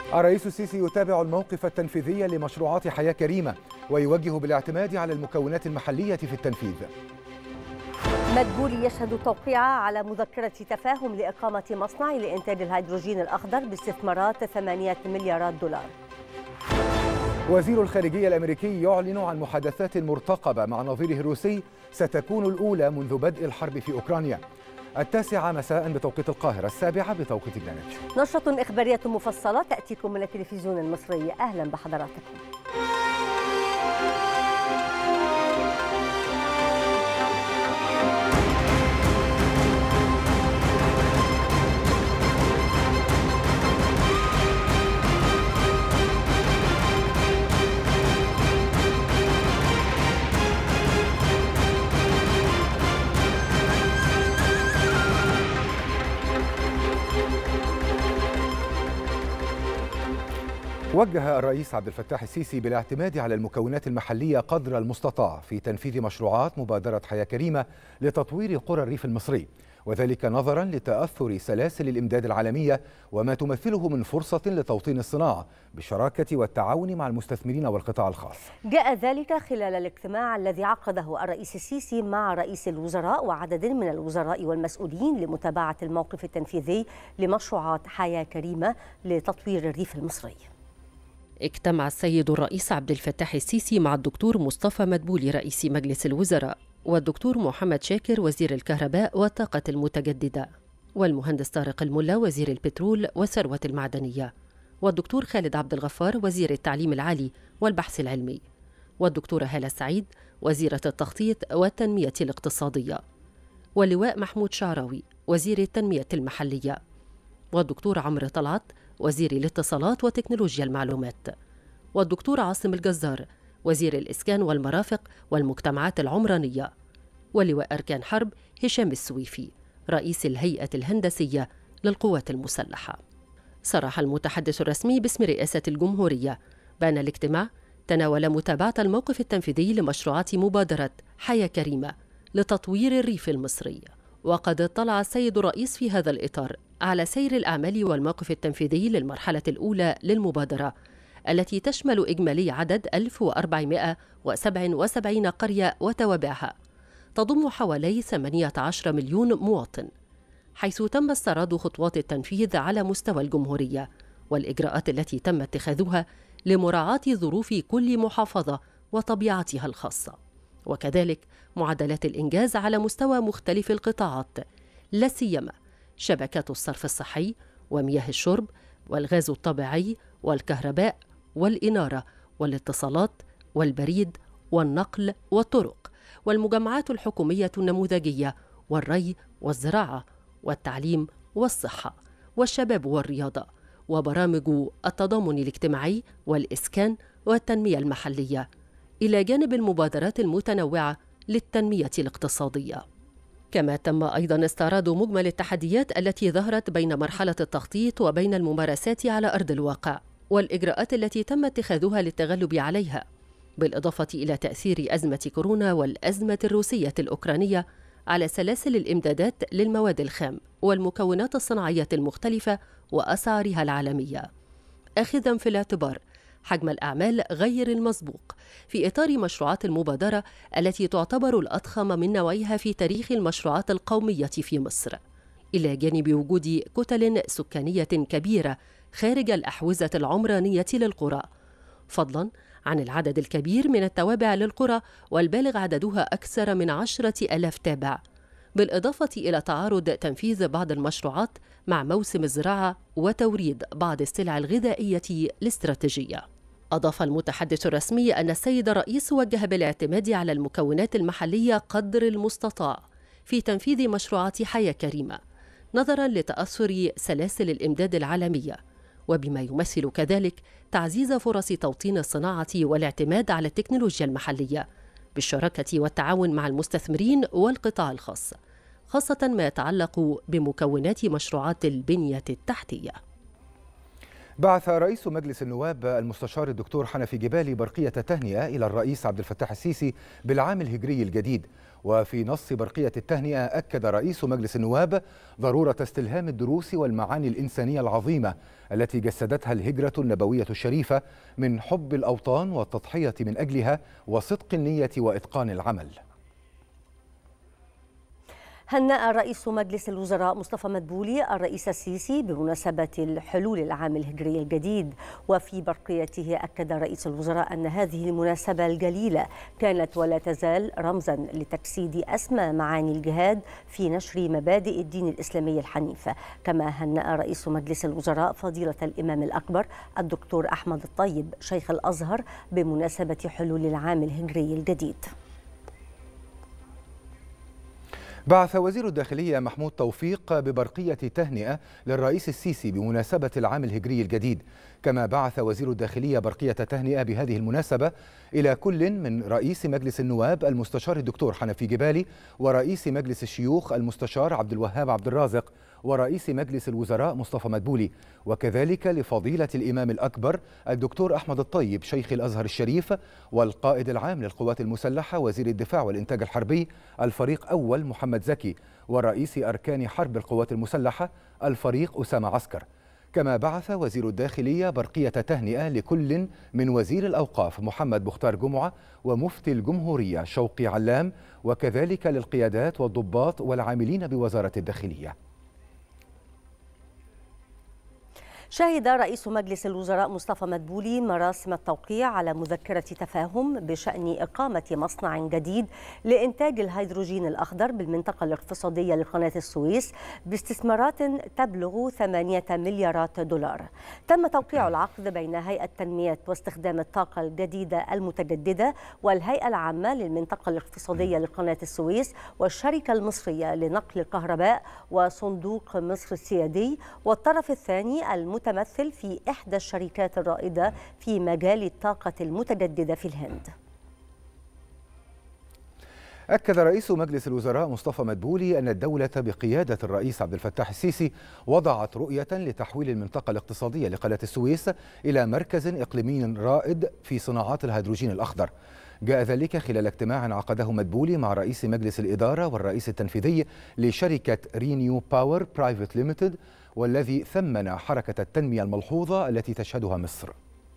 الرئيس السيسي يتابع الموقف التنفيذي لمشروعات حياة كريمة ويوجه بالاعتماد على المكونات المحلية في التنفيذ. مدبولي يشهد التوقيع على مذكرة تفاهم لإقامة مصنع لإنتاج الهيدروجين الأخضر باستثمارات 8 مليارات دولار. وزير الخارجية الأمريكي يعلن عن محادثات مرتقبة مع نظيره الروسي ستكون الأولى منذ بدء الحرب في أوكرانيا. 9 مساء بتوقيت القاهرة، 7 بتوقيت جرينتش. نشرة إخبارية مفصلة تأتيكم من التلفزيون المصري. أهلا بحضراتكم. وجه الرئيس عبد الفتاح السيسي بالاعتماد على المكونات المحلية قدر المستطاع في تنفيذ مشروعات مبادرة حياة كريمة لتطوير قرى الريف المصري، وذلك نظرا لتأثر سلاسل الإمداد العالمية وما تمثله من فرصة لتوطين الصناعة بالشراكة والتعاون مع المستثمرين والقطاع الخاص. جاء ذلك خلال الاجتماع الذي عقده الرئيس السيسي مع رئيس الوزراء وعدد من الوزراء والمسؤولين لمتابعة الموقف التنفيذي لمشروعات حياة كريمة لتطوير الريف المصري. اجتمع السيد الرئيس عبد الفتاح السيسي مع الدكتور مصطفى مدبولي رئيس مجلس الوزراء، والدكتور محمد شاكر وزير الكهرباء والطاقة المتجددة، والمهندس طارق الملا وزير البترول والثروة المعدنية، والدكتور خالد عبد الغفار وزير التعليم العالي والبحث العلمي، والدكتورة هالة سعيد وزيرة التخطيط والتنمية الاقتصادية، واللواء محمود شعراوي وزير التنمية المحلية، والدكتور عمرو طلعت وزير الاتصالات وتكنولوجيا المعلومات، والدكتور عاصم الجزار وزير الإسكان والمرافق والمجتمعات العمرانية، ولواء أركان حرب هشام السويفي رئيس الهيئة الهندسية للقوات المسلحة. صرح المتحدث الرسمي باسم رئاسة الجمهورية بأن الاجتماع تناول متابعة الموقف التنفيذي لمشروعات مبادرة حياة كريمة لتطوير الريف المصري. وقد اطلع السيد الرئيس في هذا الإطار على سير الأعمال والموقف التنفيذي للمرحلة الأولى للمبادرة التي تشمل إجمالي عدد 1477 قرية وتوابعها، تضم حوالي 18 مليون مواطن، حيث تم استعراض خطوات التنفيذ على مستوى الجمهورية والإجراءات التي تم اتخاذها لمراعاة ظروف كل محافظة وطبيعتها الخاصة، وكذلك معدلات الإنجاز على مستوى مختلف القطاعات، لا سيما شبكات الصرف الصحي ومياه الشرب والغاز الطبيعي والكهرباء والإنارة والاتصالات والبريد والنقل والطرق والمجمعات الحكومية النموذجية والري والزراعة والتعليم والصحة والشباب والرياضة وبرامج التضامن الاجتماعي والإسكان والتنمية المحلية، إلى جانب المبادرات المتنوعة للتنمية الاقتصادية. كما تم أيضا استعراض مجمل التحديات التي ظهرت بين مرحلة التخطيط وبين الممارسات على أرض الواقع والإجراءات التي تم اتخاذها للتغلب عليها، بالإضافة إلى تأثير أزمة كورونا والأزمة الروسية الأوكرانية على سلاسل الإمدادات للمواد الخام والمكونات الصناعية المختلفة وأسعارها العالمية، آخذا في الاعتبار حجم الأعمال غير المسبوق في إطار مشروعات المبادرة التي تعتبر الأضخم من نوعها في تاريخ المشروعات القومية في مصر، إلى جانب وجود كتل سكانية كبيرة خارج الأحوزة العمرانية للقرى، فضلاً عن العدد الكبير من التوابع للقرى والبالغ عددها أكثر من 10,000 تابع، بالإضافة إلى تعارض تنفيذ بعض المشروعات مع موسم الزراعة وتوريد بعض السلع الغذائية الاستراتيجية. أضاف المتحدث الرسمي أن السيد الرئيس وجه بالاعتماد على المكونات المحلية قدر المستطاع في تنفيذ مشروعات حياة كريمة، نظراً لتأثر سلاسل الإمداد العالمية، وبما يمثل كذلك تعزيز فرص توطين الصناعة والاعتماد على التكنولوجيا المحلية بالشراكة والتعاون مع المستثمرين والقطاع الخاص، خاصة ما يتعلق بمكونات مشروعات البنية التحتية. بعث رئيس مجلس النواب المستشار الدكتور حنفي جبالي برقية تهنئة إلى الرئيس عبد الفتاح السيسي بالعام الهجري الجديد، وفي نص برقية التهنئة أكد رئيس مجلس النواب ضرورة استلهام الدروس والمعاني الإنسانية العظيمة التي جسدتها الهجرة النبوية الشريفة من حب الأوطان والتضحية من أجلها وصدق النية وإتقان العمل. هنأ رئيس مجلس الوزراء مصطفى مدبولي الرئيس السيسي بمناسبة الحلول العام الهجري الجديد، وفي برقيته أكد رئيس الوزراء أن هذه المناسبة الجليلة كانت ولا تزال رمزا لتجسيد أسمى معاني الجهاد في نشر مبادئ الدين الإسلامي الحنيف. كما هنأ رئيس مجلس الوزراء فضيلة الإمام الأكبر الدكتور أحمد الطيب شيخ الأزهر بمناسبة حلول العام الهجري الجديد. بعث وزير الداخلية محمود توفيق ببرقية تهنئة للرئيس السيسي بمناسبة العام الهجري الجديد، كما بعث وزير الداخلية برقية تهنئة بهذه المناسبة إلى كل من رئيس مجلس النواب المستشار الدكتور حنفي جبالي، ورئيس مجلس الشيوخ المستشار عبد الوهاب عبد الرازق، ورئيس مجلس الوزراء مصطفى مدبولي، وكذلك لفضيلة الإمام الأكبر الدكتور أحمد الطيب شيخ الأزهر الشريف، والقائد العام للقوات المسلحة وزير الدفاع والإنتاج الحربي الفريق أول محمد زكي، ورئيس أركان حرب القوات المسلحة الفريق أسامة عسكر. كما بعث وزير الداخلية برقية تهنئة لكل من وزير الأوقاف محمد مختار جمعة ومفتي الجمهورية شوقي علام، وكذلك للقيادات والضباط والعاملين بوزارة الداخلية. شهد رئيس مجلس الوزراء مصطفى مدبولي مراسم التوقيع على مذكرة تفاهم بشأن إقامة مصنع جديد لإنتاج الهيدروجين الأخضر بالمنطقة الاقتصادية لقناة السويس باستثمارات تبلغ 8 مليارات دولار. تم توقيع العقد بين هيئة تنمية واستخدام الطاقة الجديدة المتجددة والهيئة العامة للمنطقة الاقتصادية لقناة السويس والشركة المصرية لنقل الكهرباء وصندوق مصر السيادي، والطرف الثاني متمثل في إحدى الشركات الرائدة في مجال الطاقة المتجددة في الهند. أكد رئيس مجلس الوزراء مصطفى مدبولي أن الدولة بقيادة الرئيس عبد الفتاح السيسي وضعت رؤية لتحويل المنطقة الاقتصادية لقناة السويس إلى مركز إقليمي رائد في صناعات الهيدروجين الأخضر. جاء ذلك خلال اجتماع عقده مدبولي مع رئيس مجلس الإدارة والرئيس التنفيذي لشركة رينيو باور برايفت ليميتد، والذي ثمن حركة التنمية الملحوظة التي تشهدها مصر.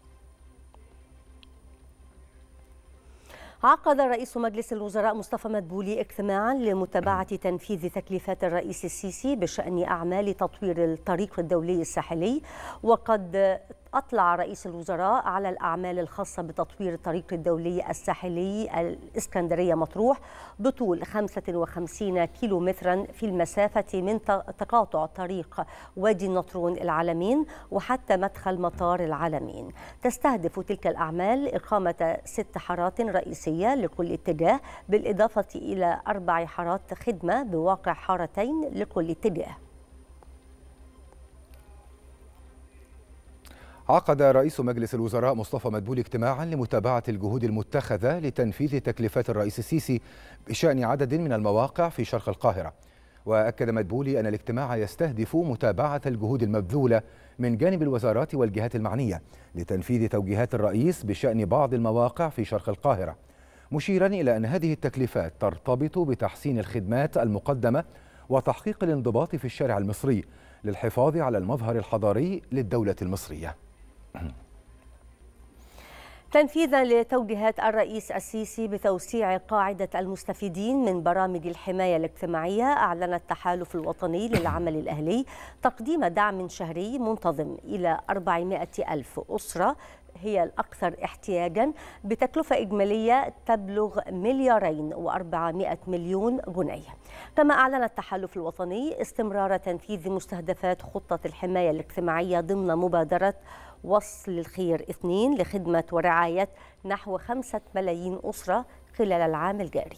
عقد رئيس مجلس الوزراء مصطفى مدبولي اجتماعا لمتابعة تنفيذ تكليفات الرئيس السيسي بشأن أعمال تطوير الطريق الدولي الساحلي. وقد أطلع رئيس الوزراء على الأعمال الخاصة بتطوير الطريق الدولي الساحلي الإسكندرية مطروح بطول 55 كيلومترا في المسافة من تقاطع طريق وادي النطرون العلمين وحتى مدخل مطار العلمين. تستهدف تلك الأعمال إقامة 6 حارات رئيسية لكل اتجاه، بالإضافة إلى 4 حارات خدمة بواقع حارتين لكل اتجاه. عقد رئيس مجلس الوزراء مصطفى مدبولي اجتماعا لمتابعة الجهود المتخذة لتنفيذ تكليفات الرئيس السيسي بشأن عدد من المواقع في شرق القاهرة. وأكد مدبولي أن الاجتماع يستهدف متابعة الجهود المبذولة من جانب الوزارات والجهات المعنية لتنفيذ توجيهات الرئيس بشأن بعض المواقع في شرق القاهرة، مشيرا إلى أن هذه التكليفات ترتبط بتحسين الخدمات المقدمة وتحقيق الانضباط في الشارع المصري للحفاظ على المظهر الحضاري للدولة المصرية. تنفيذا لتوجيهات الرئيس السيسي بتوسيع قاعدة المستفيدين من برامج الحماية الاجتماعية، أعلن التحالف الوطني للعمل الأهلي تقديم دعم شهري منتظم إلى 400 ألف أسرة هي الأكثر احتياجا بتكلفة إجمالية تبلغ 2,400 مليون جنيه. كما أعلن التحالف الوطني استمرار تنفيذ مستهدفات خطة الحماية الاجتماعية ضمن مبادرة وصل الخير 2 لخدمة ورعاية نحو 5 ملايين أسرة خلال العام الجاري.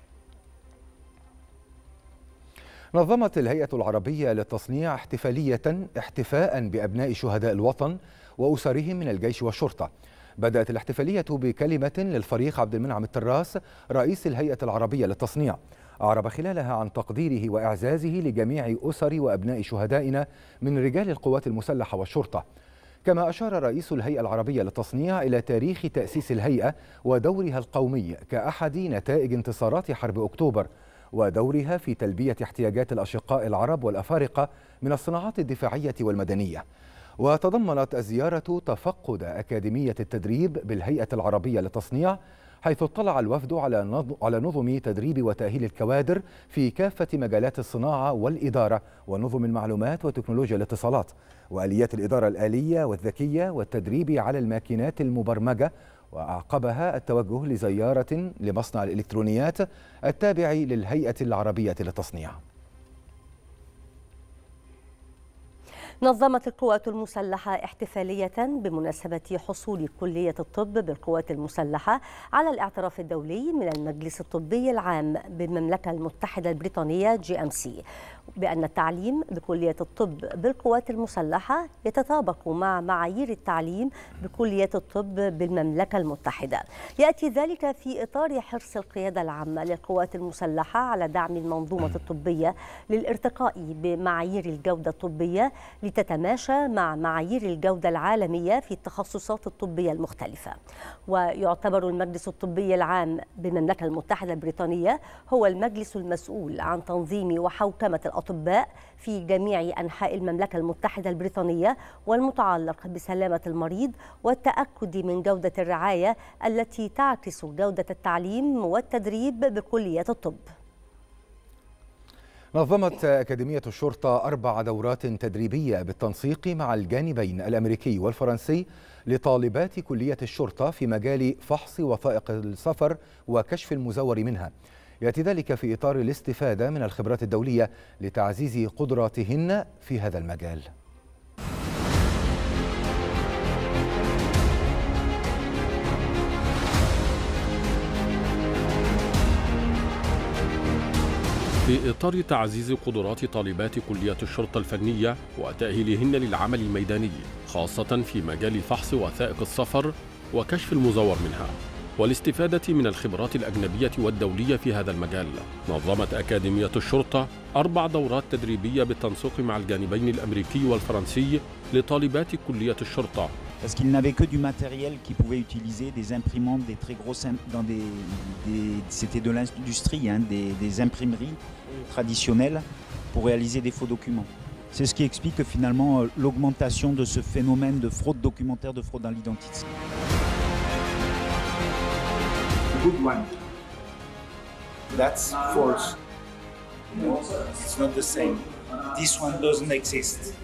نظمت الهيئة العربية للتصنيع احتفاء بأبناء شهداء الوطن وأسرهم من الجيش والشرطة. بدأت الاحتفالية بكلمة للفريق عبد المنعم التراس رئيس الهيئة العربية للتصنيع، أعرب خلالها عن تقديره وإعزازه لجميع أسر وأبناء شهدائنا من رجال القوات المسلحة والشرطة. كما أشار رئيس الهيئة العربية للتصنيع إلى تاريخ تأسيس الهيئة ودورها القومي كأحد نتائج انتصارات حرب أكتوبر، ودورها في تلبية احتياجات الأشقاء العرب والأفارقة من الصناعات الدفاعية والمدنية. وتضمنت الزيارة تفقد أكاديمية التدريب بالهيئة العربية للتصنيع، حيث اطلع الوفد على نظم تدريب وتأهيل الكوادر في كافة مجالات الصناعة والإدارة ونظم المعلومات وتكنولوجيا الاتصالات وآليات الإدارة الآلية والذكية والتدريب على الماكينات المبرمجة، وأعقبها التوجه لزيارة لمصنع الإلكترونيات التابع للهيئة العربية للتصنيع. نظمت القوات المسلحة احتفالية بمناسبة حصول كلية الطب بالقوات المسلحة على الاعتراف الدولي من المجلس الطبي العام بالمملكة المتحدة البريطانية GMC بأن التعليم بكلية الطب بالقوات المسلحة يتطابق مع معايير التعليم بكلية الطب بالمملكة المتحدة. يأتي ذلك في إطار حرص القيادة العامة للقوات المسلحة على دعم المنظومة الطبية للارتقاء بمعايير الجودة الطبية لتتماشى مع معايير الجودة العالمية في التخصصات الطبية المختلفة. ويعتبر المجلس الطبي العام بالمملكة المتحدة البريطانية هو المجلس المسؤول عن تنظيم وحوكمة الأطباء في جميع أنحاء المملكة المتحدة البريطانية والمتعلق بسلامة المريض والتأكد من جودة الرعاية التي تعكس جودة التعليم والتدريب بكلية الطب. نظمت أكاديمية الشرطة 4 دورات تدريبية بالتنسيق مع الجانبين الأمريكي والفرنسي لطالبات كلية الشرطة في مجال فحص وثائق السفر وكشف المزور منها. يأتي ذلك في إطار الاستفادة من الخبرات الدولية لتعزيز قدراتهن في هذا المجال. في إطار تعزيز قدرات طالبات كلية الشرطة الفنية وتأهيلهن للعمل الميداني، خاصة في مجال فحص وثائق السفر وكشف المزور منها، والاستفادة من الخبرات الأجنبية والدولية في هذا المجال، نظمت أكاديمية الشرطة 4 دورات تدريبية بالتنسيق مع الجانبين الأمريكي والفرنسي لطالبات كلية الشرطة. Parce qu'ils n'avaient que du matériel qu'ils pouvaient utiliser, des imprimantes, des très grosses, c'était de l'industrie, des imprimeries traditionnelles pour réaliser des faux documents. C'est ce qui explique finalement l'augmentation de ce phénomène de fraude documentaire, de fraude dans l'identité. Good one. That's false. No, it's not the same. This one doesn't exist.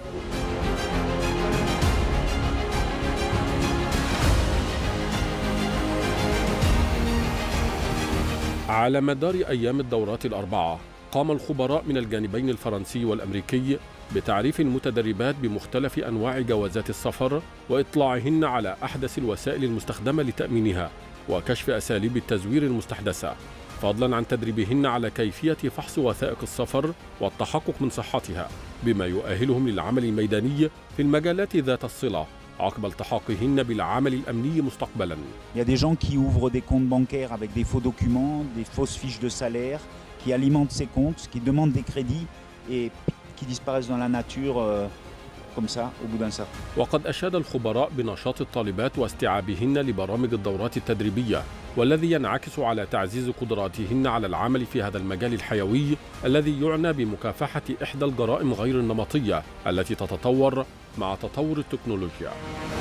على مدار أيام الدورات ال4 قام الخبراء من الجانبين الفرنسي والأمريكي بتعريف المتدربات بمختلف أنواع جوازات السفر وإطلاعهن على أحدث الوسائل المستخدمة لتأمينها وكشف أساليب التزوير المستحدثة، فضلا عن تدريبهن على كيفية فحص وثائق السفر والتحقق من صحتها، بما يؤهلهم للعمل الميداني في المجالات ذات الصلة عقب التحاقهن بالعمل الأمني مستقبلا. Il y a des gens qui ouvrent des comptes bancaires avec des faux documents, des fausses fiches de salaire, qui alimentent ces comptes, qui demandent des crédits et qui disparaissent dans la nature comme ça au bout d'un certain. وقد أشاد الخبراء بنشاط الطالبات واستيعابهن لبرامج الدورات التدريبية، والذي ينعكس على تعزيز قدراتهن على العمل في هذا المجال الحيوي الذي يعنى بمكافحة إحدى الجرائم غير النمطية التي تتطور مع تطور التكنولوجيا.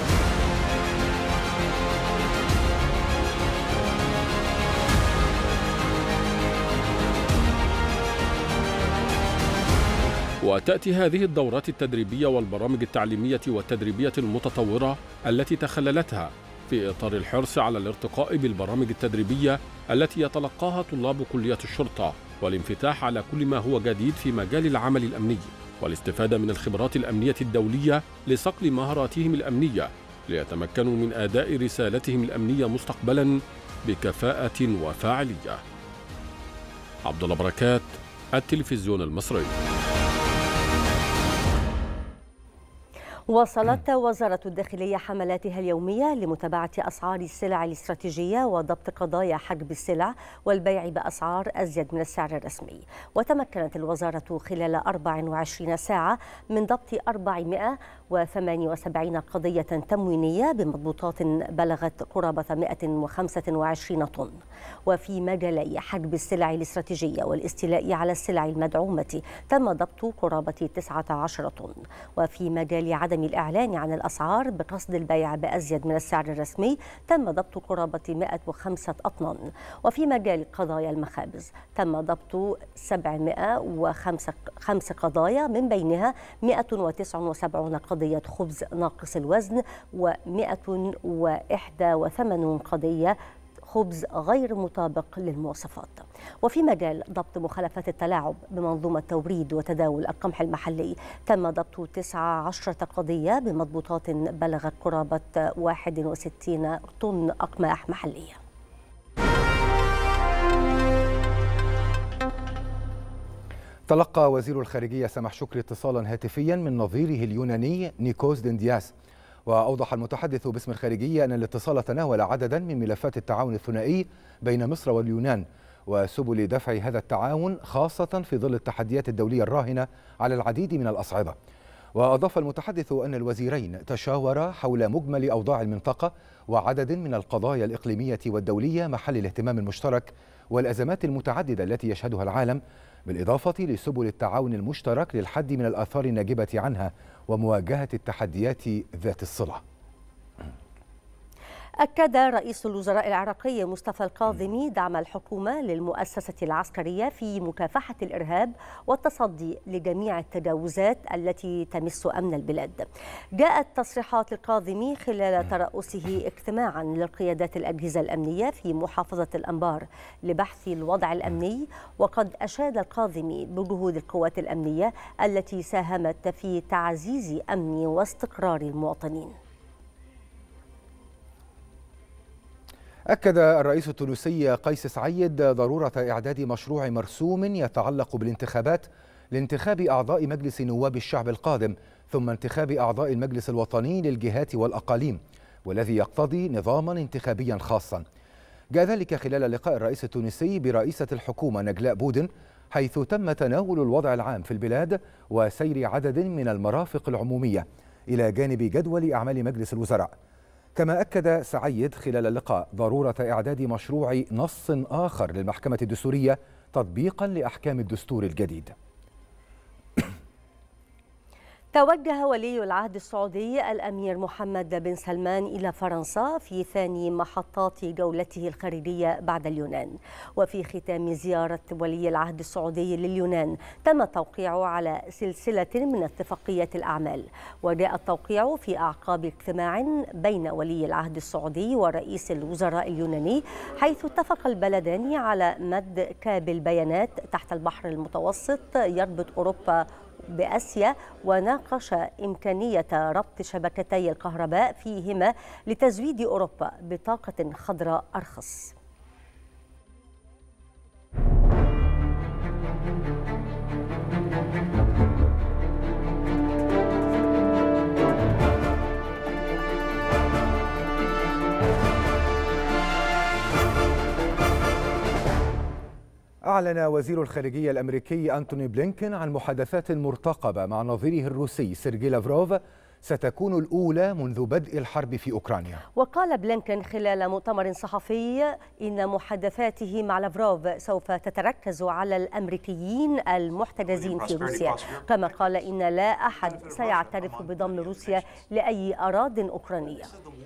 وتأتي هذه الدورات التدريبية والبرامج التعليمية والتدريبية المتطورة التي تخللتها في إطار الحرص على الارتقاء بالبرامج التدريبية التي يتلقاها طلاب كلية الشرطة، والانفتاح على كل ما هو جديد في مجال العمل الأمني، والاستفادة من الخبرات الأمنية الدولية لصقل مهاراتهم الأمنية ليتمكنوا من أداء رسالتهم الأمنية مستقبلا بكفاءة وفاعلية. عبد الله بركات، التلفزيون المصري. واصلت وزارة الداخلية حملاتها اليومية لمتابعة أسعار السلع الاستراتيجية وضبط قضايا حجب السلع والبيع بأسعار أزيد من السعر الرسمي. وتمكنت الوزارة خلال 24 ساعة من ضبط 478 قضية تموينية بمضبوطات بلغت قرابة 125 طن. وفي مجالي حجب السلع الاستراتيجية والاستيلاء على السلع المدعومة تم ضبط قرابة 19 طن. وفي مجال عدم الإعلان عن الأسعار بقصد البيع بأزيد من السعر الرسمي تم ضبط قرابة 105 أطنان. وفي مجال قضايا المخابز تم ضبط 705 قضايا، من بينها 179 قضية خبز ناقص الوزن و181 قضية خبز غير مطابق للمواصفات. وفي مجال ضبط مخالفات التلاعب بمنظومة توريد وتداول القمح المحلي تم ضبط 19 قضية بمضبوطات بلغت قرابة 61 طن أقماح محلية. تلقى وزير الخارجية سمح شكري اتصالا هاتفيا من نظيره اليوناني نيكوس ديندياس، وأوضح المتحدث باسم الخارجية أن الاتصال تناول عددا من ملفات التعاون الثنائي بين مصر واليونان وسبل دفع هذا التعاون، خاصة في ظل التحديات الدولية الراهنة على العديد من الأصعدة. وأضاف المتحدث أن الوزيرين تشاورا حول مجمل أوضاع المنطقة وعدد من القضايا الإقليمية والدولية محل الاهتمام المشترك والأزمات المتعددة التي يشهدها العالم، بالإضافة لسبل التعاون المشترك للحد من الآثار الناجبة عنها ومواجهة التحديات ذات الصلة. أكد رئيس الوزراء العراقي مصطفى الكاظمي دعم الحكومة للمؤسسة العسكرية في مكافحة الإرهاب والتصدي لجميع التجاوزات التي تمس أمن البلاد. جاءت تصريحات الكاظمي خلال ترأسه اجتماعا للقيادات الأجهزة الأمنية في محافظة الأنبار لبحث الوضع الأمني، وقد أشاد الكاظمي بجهود القوات الأمنية التي ساهمت في تعزيز أمن واستقرار المواطنين. أكد الرئيس التونسي قيس سعيد ضرورة إعداد مشروع مرسوم يتعلق بالانتخابات لانتخاب أعضاء مجلس نواب الشعب القادم، ثم انتخاب أعضاء المجلس الوطني للجهات والأقاليم، والذي يقتضي نظاما انتخابيا خاصا. جاء ذلك خلال لقاء الرئيس التونسي برئيسة الحكومة نجلاء بودن، حيث تم تناول الوضع العام في البلاد وسير عدد من المرافق العمومية إلى جانب جدول أعمال مجلس الوزراء. كما أكد سعيد خلال اللقاء ضرورة إعداد مشروع نص آخر للمحكمة الدستورية تطبيقا لأحكام الدستور الجديد. توجه ولي العهد السعودي الأمير محمد بن سلمان إلى فرنسا في ثاني محطات جولته الخارجية بعد اليونان. وفي ختام زيارة ولي العهد السعودي لليونان تم التوقيع على سلسلة من اتفاقيات الأعمال، وجاء التوقيع في أعقاب اجتماع بين ولي العهد السعودي ورئيس الوزراء اليوناني، حيث اتفق البلدان على مد كابل بيانات تحت البحر المتوسط يربط أوروبا بآسيا، وناقش إمكانية ربط شبكتي الكهرباء فيهما لتزويد أوروبا بطاقة خضراء أرخص. أعلن وزير الخارجية الأمريكي أنتوني بلينكين عن محادثات مرتقبة مع نظيره الروسي سيرجي لافروف ستكون الأولى منذ بدء الحرب في أوكرانيا. وقال بلينكين خلال مؤتمر صحفي إن محادثاته مع لافروف سوف تتركز على الأمريكيين المحتجزين في روسيا، كما قال إن لا أحد سيعترف بضم روسيا لأي أراضٍ أوكرانية.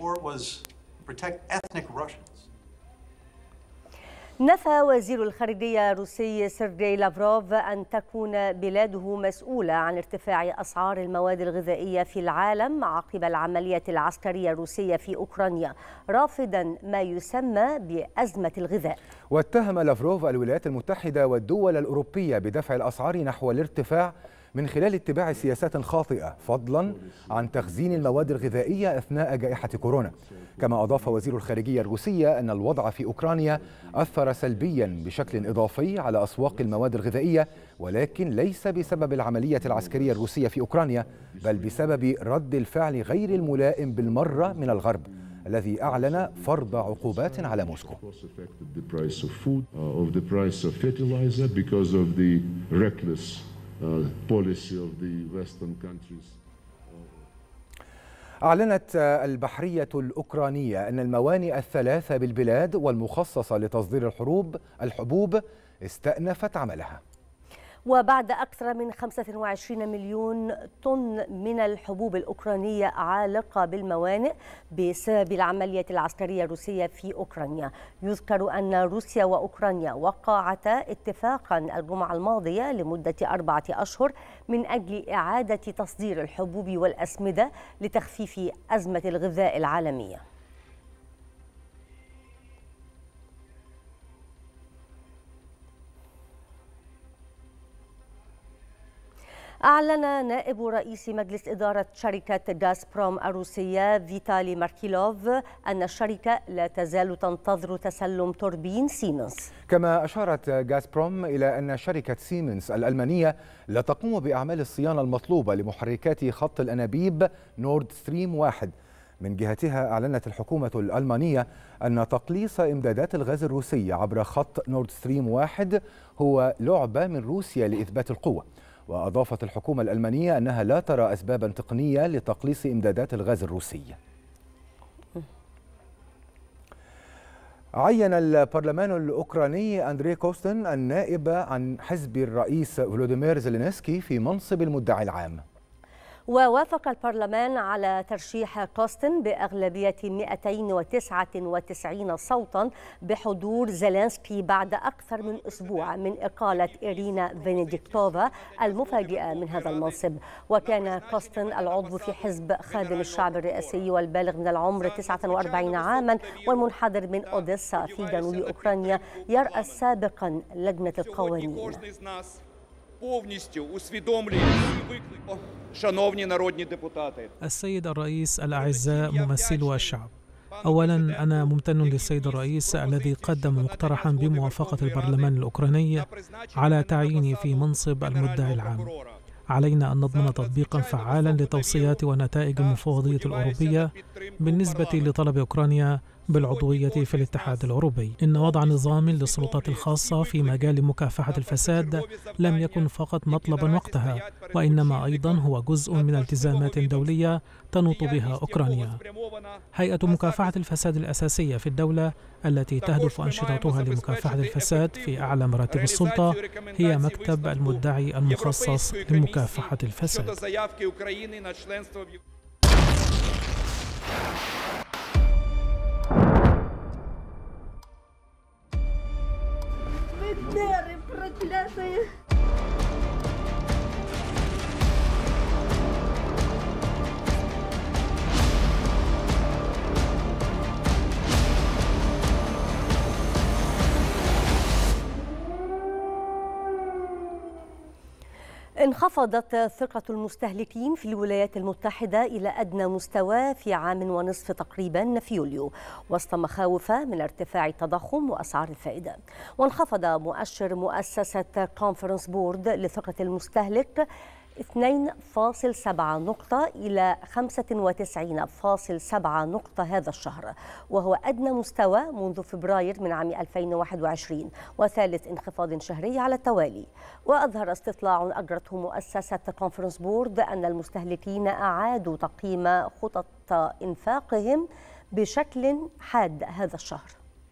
نفى وزير الخارجية الروسي سيرجي لافروف أن تكون بلاده مسؤولة عن ارتفاع أسعار المواد الغذائية في العالم عقب العملية العسكرية الروسية في أوكرانيا، رافضا ما يسمى بأزمة الغذاء. واتهم لافروف الولايات المتحدة والدول الأوروبية بدفع الأسعار نحو الارتفاع من خلال اتباع سياسات خاطئة فضلا عن تخزين المواد الغذائية أثناء جائحة كورونا. كما أضاف وزير الخارجية الروسية أن الوضع في أوكرانيا أثر سلبيا بشكل إضافي على أسواق المواد الغذائية، ولكن ليس بسبب العملية العسكرية الروسية في أوكرانيا، بل بسبب رد الفعل غير الملائم بالمرة من الغرب الذي أعلن فرض عقوبات على موسكو. أعلنت البحرية الأوكرانية أن الموانئ الثلاثة بالبلاد والمخصصة لتصدير الحبوب استأنفت عملها. وبعد أكثر من 25 مليون طن من الحبوب الأوكرانية عالقة بالموانئ بسبب العملية العسكرية الروسية في أوكرانيا. يذكر أن روسيا وأوكرانيا وقعتا اتفاقا الجمعة الماضية لمدة 4 أشهر من أجل إعادة تصدير الحبوب والأسمدة لتخفيف أزمة الغذاء العالمية. أعلن نائب رئيس مجلس إدارة شركة غازبروم الروسية فيتالي ماركيلوف أن الشركة لا تزال تنتظر تسلم توربين سيمنز. كما أشارت غازبروم إلى أن شركة سيمنز الألمانية لا تقوم بأعمال الصيانة المطلوبة لمحركات خط الأنابيب نورد ستريم 1. من جهتها أعلنت الحكومة الألمانية أن تقليص إمدادات الغاز الروسي عبر خط نورد ستريم 1 هو لعبة من روسيا لإثبات القوة. وأضافت الحكومة الألمانية أنها لا ترى أسبابا تقنية لتقليص إمدادات الغاز الروسي. عين البرلمان الأوكراني أندري كوستن النائب عن حزب الرئيس فلوديمير زيلينسكي في منصب المدعي العام. ووافق البرلمان على ترشيح كوستن بأغلبية 299 صوتا بحضور زيلينسكي بعد أكثر من أسبوع من إقالة إيرينا فينيديكتوفا المفاجئة من هذا المنصب. وكان كوستن العضو في حزب خادم الشعب الرئاسي والبالغ من العمر 49 عاما والمنحدر من أوديسا في جنوب أوكرانيا، يرأس سابقا لجنة القوانين. السيد الرئيس الأعزاء ممثلو الشعب، أولا أنا ممتن للسيد الرئيس الذي قدم مقترحا بموافقة البرلمان الأوكراني على تعييني في منصب المدعي العام. علينا أن نضمن تطبيقا فعالا لتوصيات ونتائج المفوضية الأوروبية بالنسبة لطلب أوكرانيا بالعضوية في الاتحاد الأوروبي. إن وضع نظام للسلطات الخاصة في مجال مكافحة الفساد لم يكن فقط مطلبا وقتها، وإنما أيضا هو جزء من التزامات دولية تنوط بها أوكرانيا. هيئة مكافحة الفساد الأساسية في الدولة التي تهدف أنشطتها لمكافحة الفساد في أعلى مراتب السلطة هي مكتب المدعي المخصص لمكافحة الفساد. انخفضت ثقة المستهلكين في الولايات المتحدة إلى أدنى مستوى في عام ونصف تقريبا في يوليو، وسط مخاوف من ارتفاع التضخم وأسعار الفائدة. وانخفض مؤشر مؤسسة كونفرنس بورد لثقة المستهلك 2.7 نقطة إلى 95.7 نقطة هذا الشهر، وهو أدنى مستوى منذ فبراير من عام 2021 وثالث انخفاض شهري على التوالي. وأظهر استطلاع أجرته مؤسسة كونفرنس بورد أن المستهلكين أعادوا تقييم خطط إنفاقهم بشكل حاد هذا الشهر.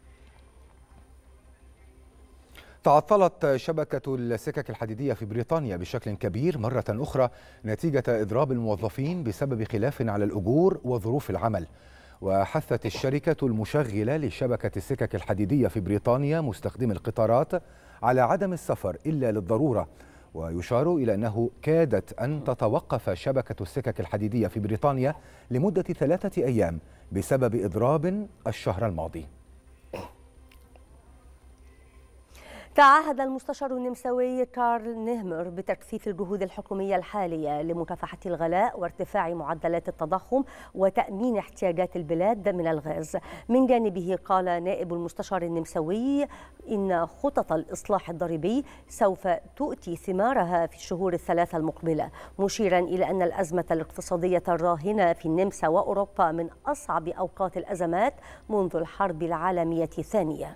تعطلت شبكة السكك الحديدية في بريطانيا بشكل كبير مرة أخرى نتيجة إضراب الموظفين بسبب خلاف على الأجور وظروف العمل. وحثت الشركة المشغلة لشبكة السكك الحديدية في بريطانيا مستخدمي القطارات على عدم السفر إلا للضرورة. ويشار إلى أنه كادت أن تتوقف شبكة السكك الحديدية في بريطانيا لمدة 3 أيام بسبب إضراب الشهر الماضي. تعهد المستشار النمساوي كارل نيهمر بتكثيف الجهود الحكومية الحالية لمكافحة الغلاء وارتفاع معدلات التضخم وتأمين احتياجات البلاد من الغاز. من جانبه قال نائب المستشار النمساوي إن خطط الإصلاح الضريبي سوف تؤتي ثمارها في الشهور الثلاثة المقبلة، مشيرا إلى أن الأزمة الاقتصادية الراهنة في النمسا وأوروبا من أصعب أوقات الأزمات منذ الحرب العالمية الثانية.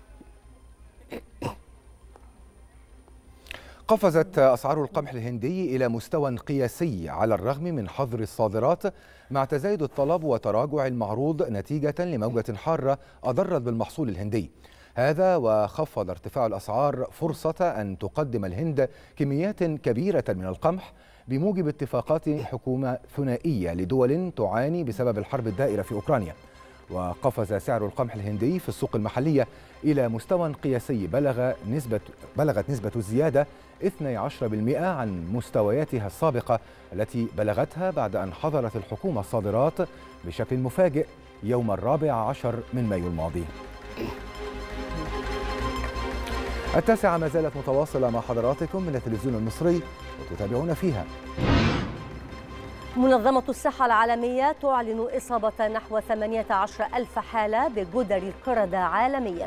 قفزت أسعار القمح الهندي إلى مستوى قياسي على الرغم من حظر الصادرات، مع تزايد الطلب وتراجع المعروض نتيجة لموجة حارة أضرت بالمحصول الهندي. هذا وخفض ارتفاع الأسعار فرصة أن تقدم الهند كميات كبيرة من القمح بموجب اتفاقات حكومة ثنائية لدول تعاني بسبب الحرب الدائرة في أوكرانيا. وقفز سعر القمح الهندي في السوق المحلية إلى مستوى قياسي بلغت نسبة الزيادة 12% عن مستوياتها السابقة التي بلغتها بعد أن حظرت الحكومة الصادرات بشكل مفاجئ يوم 14 من مايو الماضي. التاسعة ما زالت متواصلة مع حضراتكم من التلفزيون المصري وتتابعون فيها. منظمة الصحة العالمية تعلن إصابة نحو 18,000 حالة بجدري القردة عالمياً.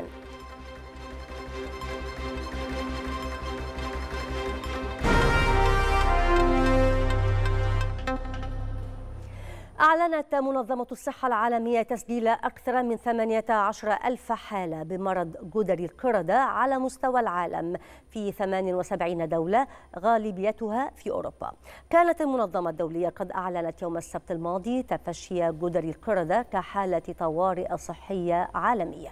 أعلنت منظمة الصحة العالمية تسجيل أكثر من 18,000 حالة بمرض جدري القردة على مستوى العالم في 78 دولة غالبيتها في أوروبا. كانت المنظمة الدولية قد أعلنت يوم السبت الماضي تفشي جدري القردة كحالة طوارئ صحية عالمية.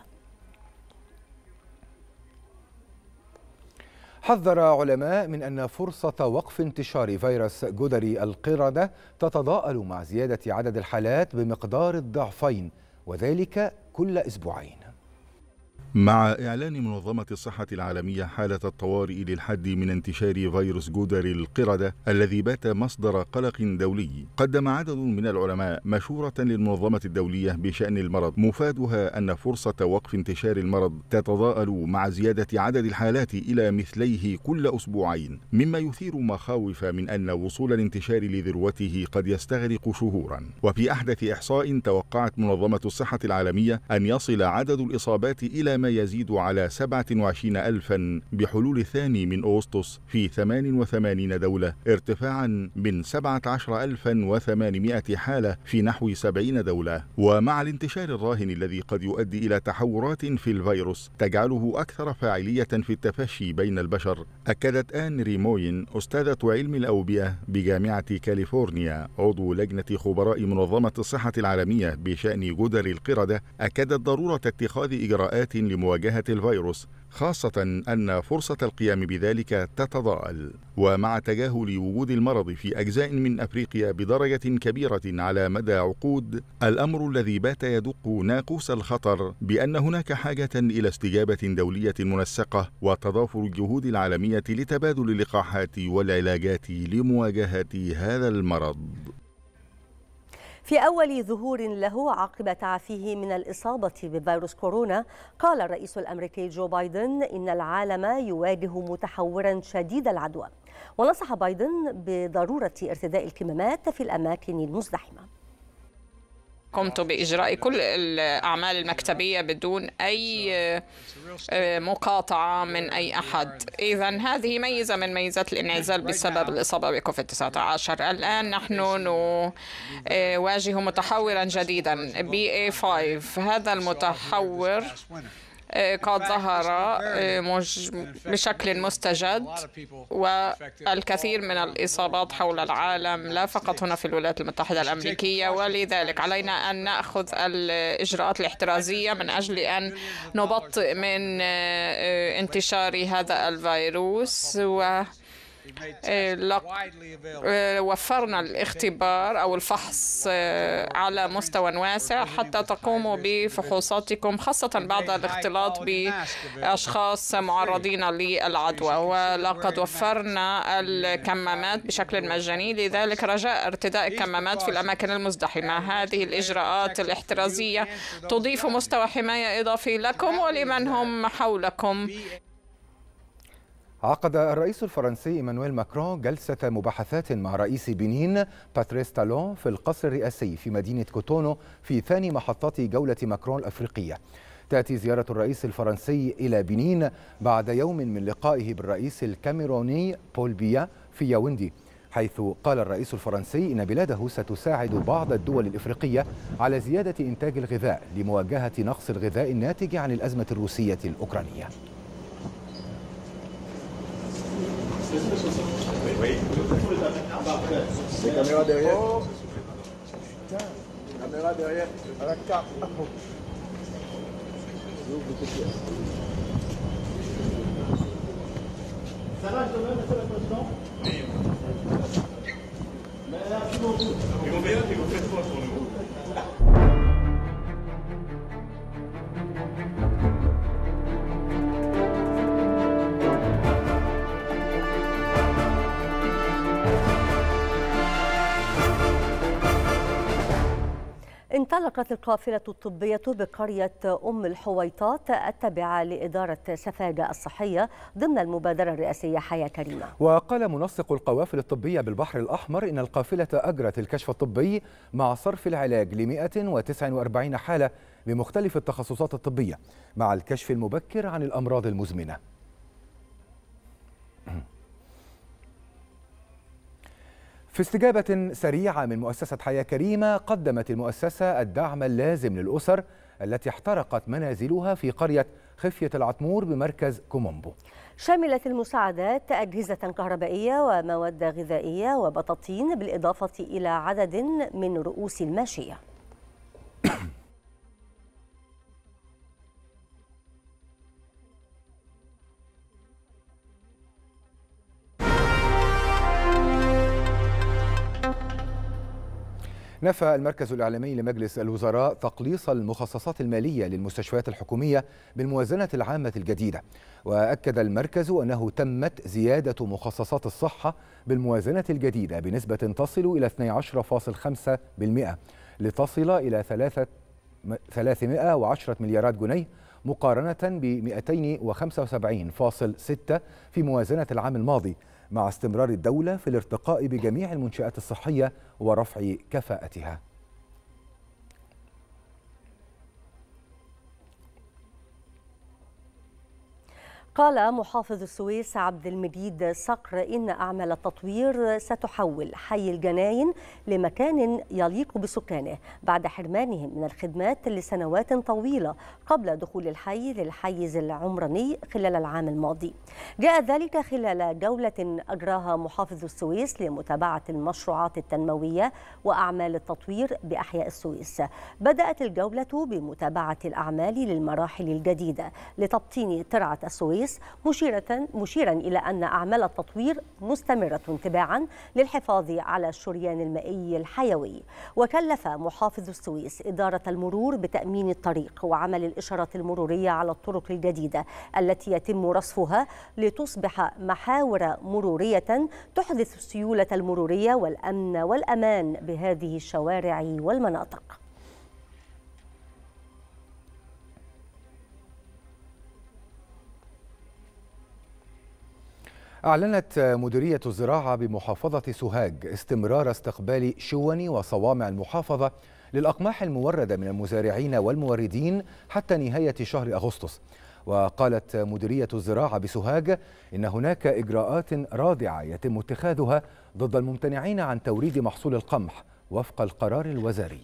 حذر علماء من أن فرصة وقف انتشار فيروس جدري القردة تتضاءل مع زيادة عدد الحالات بمقدار الضعفين، وذلك كل أسبوعين. مع إعلان منظمة الصحة العالمية حالة الطوارئ للحد من انتشار فيروس جدري القردة الذي بات مصدر قلق دولي، قدم عدد من العلماء مشورة للمنظمة الدولية بشأن المرض، مفادها أن فرصة وقف انتشار المرض تتضاءل مع زيادة عدد الحالات إلى مثليه كل أسبوعين، مما يثير مخاوف من أن وصول الانتشار لذروته قد يستغرق شهورا. وفي أحدث إحصاء توقعت منظمة الصحة العالمية أن يصل عدد الإصابات إلى ما يزيد على 27,000 بحلول الثاني من أغسطس في 88 دولة، ارتفاعا من 17,800 حالة في نحو 70 دولة. ومع الانتشار الراهن الذي قد يؤدي إلى تحورات في الفيروس تجعله أكثر فاعلية في التفشي بين البشر، أكدت آن ريموين أستاذة علم الأوبئة بجامعة كاليفورنيا عضو لجنة خبراء منظمة الصحة العالمية بشأن جدري القردة، أكدت ضرورة اتخاذ إجراءات لمواجهة الفيروس، خاصة أن فرصة القيام بذلك تتضاءل. ومع تجاهل وجود المرض في أجزاء من أفريقيا بدرجة كبيرة على مدى عقود، الأمر الذي بات يدق ناقوس الخطر بأن هناك حاجة إلى استجابة دولية منسقة وتضافر الجهود العالمية لتبادل اللقاحات والعلاجات لمواجهة هذا المرض. في أول ظهور له عقب تعافيه من الإصابة بفيروس كورونا، قال الرئيس الأمريكي جو بايدن إن العالم يواجه متحورا شديد العدوى، ونصح بايدن بضرورة ارتداء الكمامات في الأماكن المزدحمة. قمت بإجراء كل الأعمال المكتبية بدون أي مقاطعة من أي أحد. إذن هذه ميزة من ميزات الانعزال بسبب الإصابة بكوفيد-19. الآن نحن نواجه متحورا جديدا BA.5. هذا المتحور قد ظهر بشكل مستجد، والكثير من الإصابات حول العالم لا فقط هنا في الولايات المتحدة الأمريكية، ولذلك علينا أن نأخذ الإجراءات الاحترازية من أجل أن نبطئ من انتشار هذا الفيروس. وفرنا الاختبار أو الفحص على مستوى واسع حتى تقوموا بفحوصاتكم، خاصة بعد الاختلاط بأشخاص معرضين للعدوى. ولقد وفرنا الكمامات بشكل مجاني، لذلك رجاء ارتداء الكمامات في الأماكن المزدحمة. هذه الإجراءات الاحترازية تضيف مستوى حماية إضافي لكم ولمن هم حولكم. عقد الرئيس الفرنسي إيمانويل ماكرون جلسة مباحثات مع رئيس بنين باتريس تالون في القصر الرئاسي في مدينة كوتونو في ثاني محطات جولة ماكرون الأفريقية. تأتي زيارة الرئيس الفرنسي إلى بنين بعد يوم من لقائه بالرئيس الكاميروني بول بيا في ياوندي، حيث قال الرئيس الفرنسي إن بلاده ستساعد بعض الدول الإفريقية على زيادة إنتاج الغذاء لمواجهة نقص الغذاء الناتج عن الأزمة الروسية الأوكرانية. انطلقت القافلة الطبية بقرية أم الحويطات التابعة لإدارة سفاجة الصحية ضمن المبادرة الرئاسية حياة كريمة. وقال منسق القوافل الطبية بالبحر الأحمر إن القافلة أجرت الكشف الطبي مع صرف العلاج ل 149 حالة بمختلف التخصصات الطبية مع الكشف المبكر عن الأمراض المزمنة. في استجابة سريعة من مؤسسة حياة كريمة، قدمت المؤسسة الدعم اللازم للأسر التي احترقت منازلها في قرية خفية العتمور بمركز كومومبو. شملت المساعدات أجهزة كهربائية ومواد غذائية وبطاطين بالإضافة إلى عدد من رؤوس الماشية. نفى المركز الإعلامي لمجلس الوزراء تقليص المخصصات المالية للمستشفيات الحكومية بالموازنة العامة الجديدة، وأكد المركز أنه تمت زيادة مخصصات الصحة بالموازنة الجديدة بنسبة تصل إلى 12.5% لتصل إلى 310 مليارات جنيه مقارنة ب 275.6 في موازنة العام الماضي، مع استمرار الدولة في الارتقاء بجميع المنشآت الصحية ورفع كفاءتها. قال محافظ السويس عبد المجيد صقر إن أعمال التطوير ستحول حي الجناين لمكان يليق بسكانه بعد حرمانهم من الخدمات لسنوات طويلة قبل دخول الحي للحيز العمراني خلال العام الماضي. جاء ذلك خلال جولة أجراها محافظ السويس لمتابعة المشروعات التنموية وأعمال التطوير بأحياء السويس. بدأت الجولة بمتابعة الأعمال للمراحل الجديدة لتبطين ترعة السويس، مشيرا إلى أن أعمال التطوير مستمرة تباعا للحفاظ على الشريان المائي الحيوي. وكلف محافظ السويس إدارة المرور بتأمين الطريق وعمل الإشارات المرورية على الطرق الجديدة التي يتم رصفها لتصبح محاور مرورية تحدث السيولة المرورية والأمن والأمان بهذه الشوارع والمناطق. أعلنت مديرية الزراعة بمحافظة سوهاج استمرار استقبال شون وصوامع المحافظة للأقماح الموردة من المزارعين والموردين حتى نهاية شهر أغسطس. وقالت مديرية الزراعة بسوهاج إن هناك إجراءات رادعة يتم اتخاذها ضد الممتنعين عن توريد محصول القمح وفق القرار الوزاري.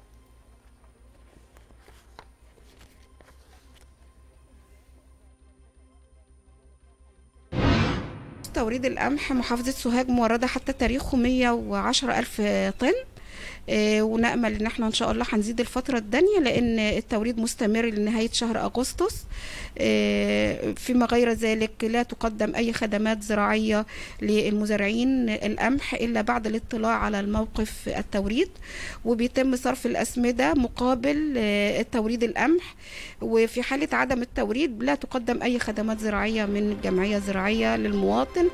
توريد القمح محافظة سوهاج موردة حتى تاريخه 110,000 طن، ونأمل ان احنا ان شاء الله هنزيد الفترة الثانية لان التوريد مستمر لنهاية شهر أغسطس. فيما غير ذلك لا تقدم اي خدمات زراعية للمزارعين القمح الا بعد الاطلاع على الموقف التوريد، وبيتم صرف الأسمدة مقابل التوريد القمح. وفي حالة عدم التوريد لا تقدم اي خدمات زراعية من الجمعية الزراعية للمواطن.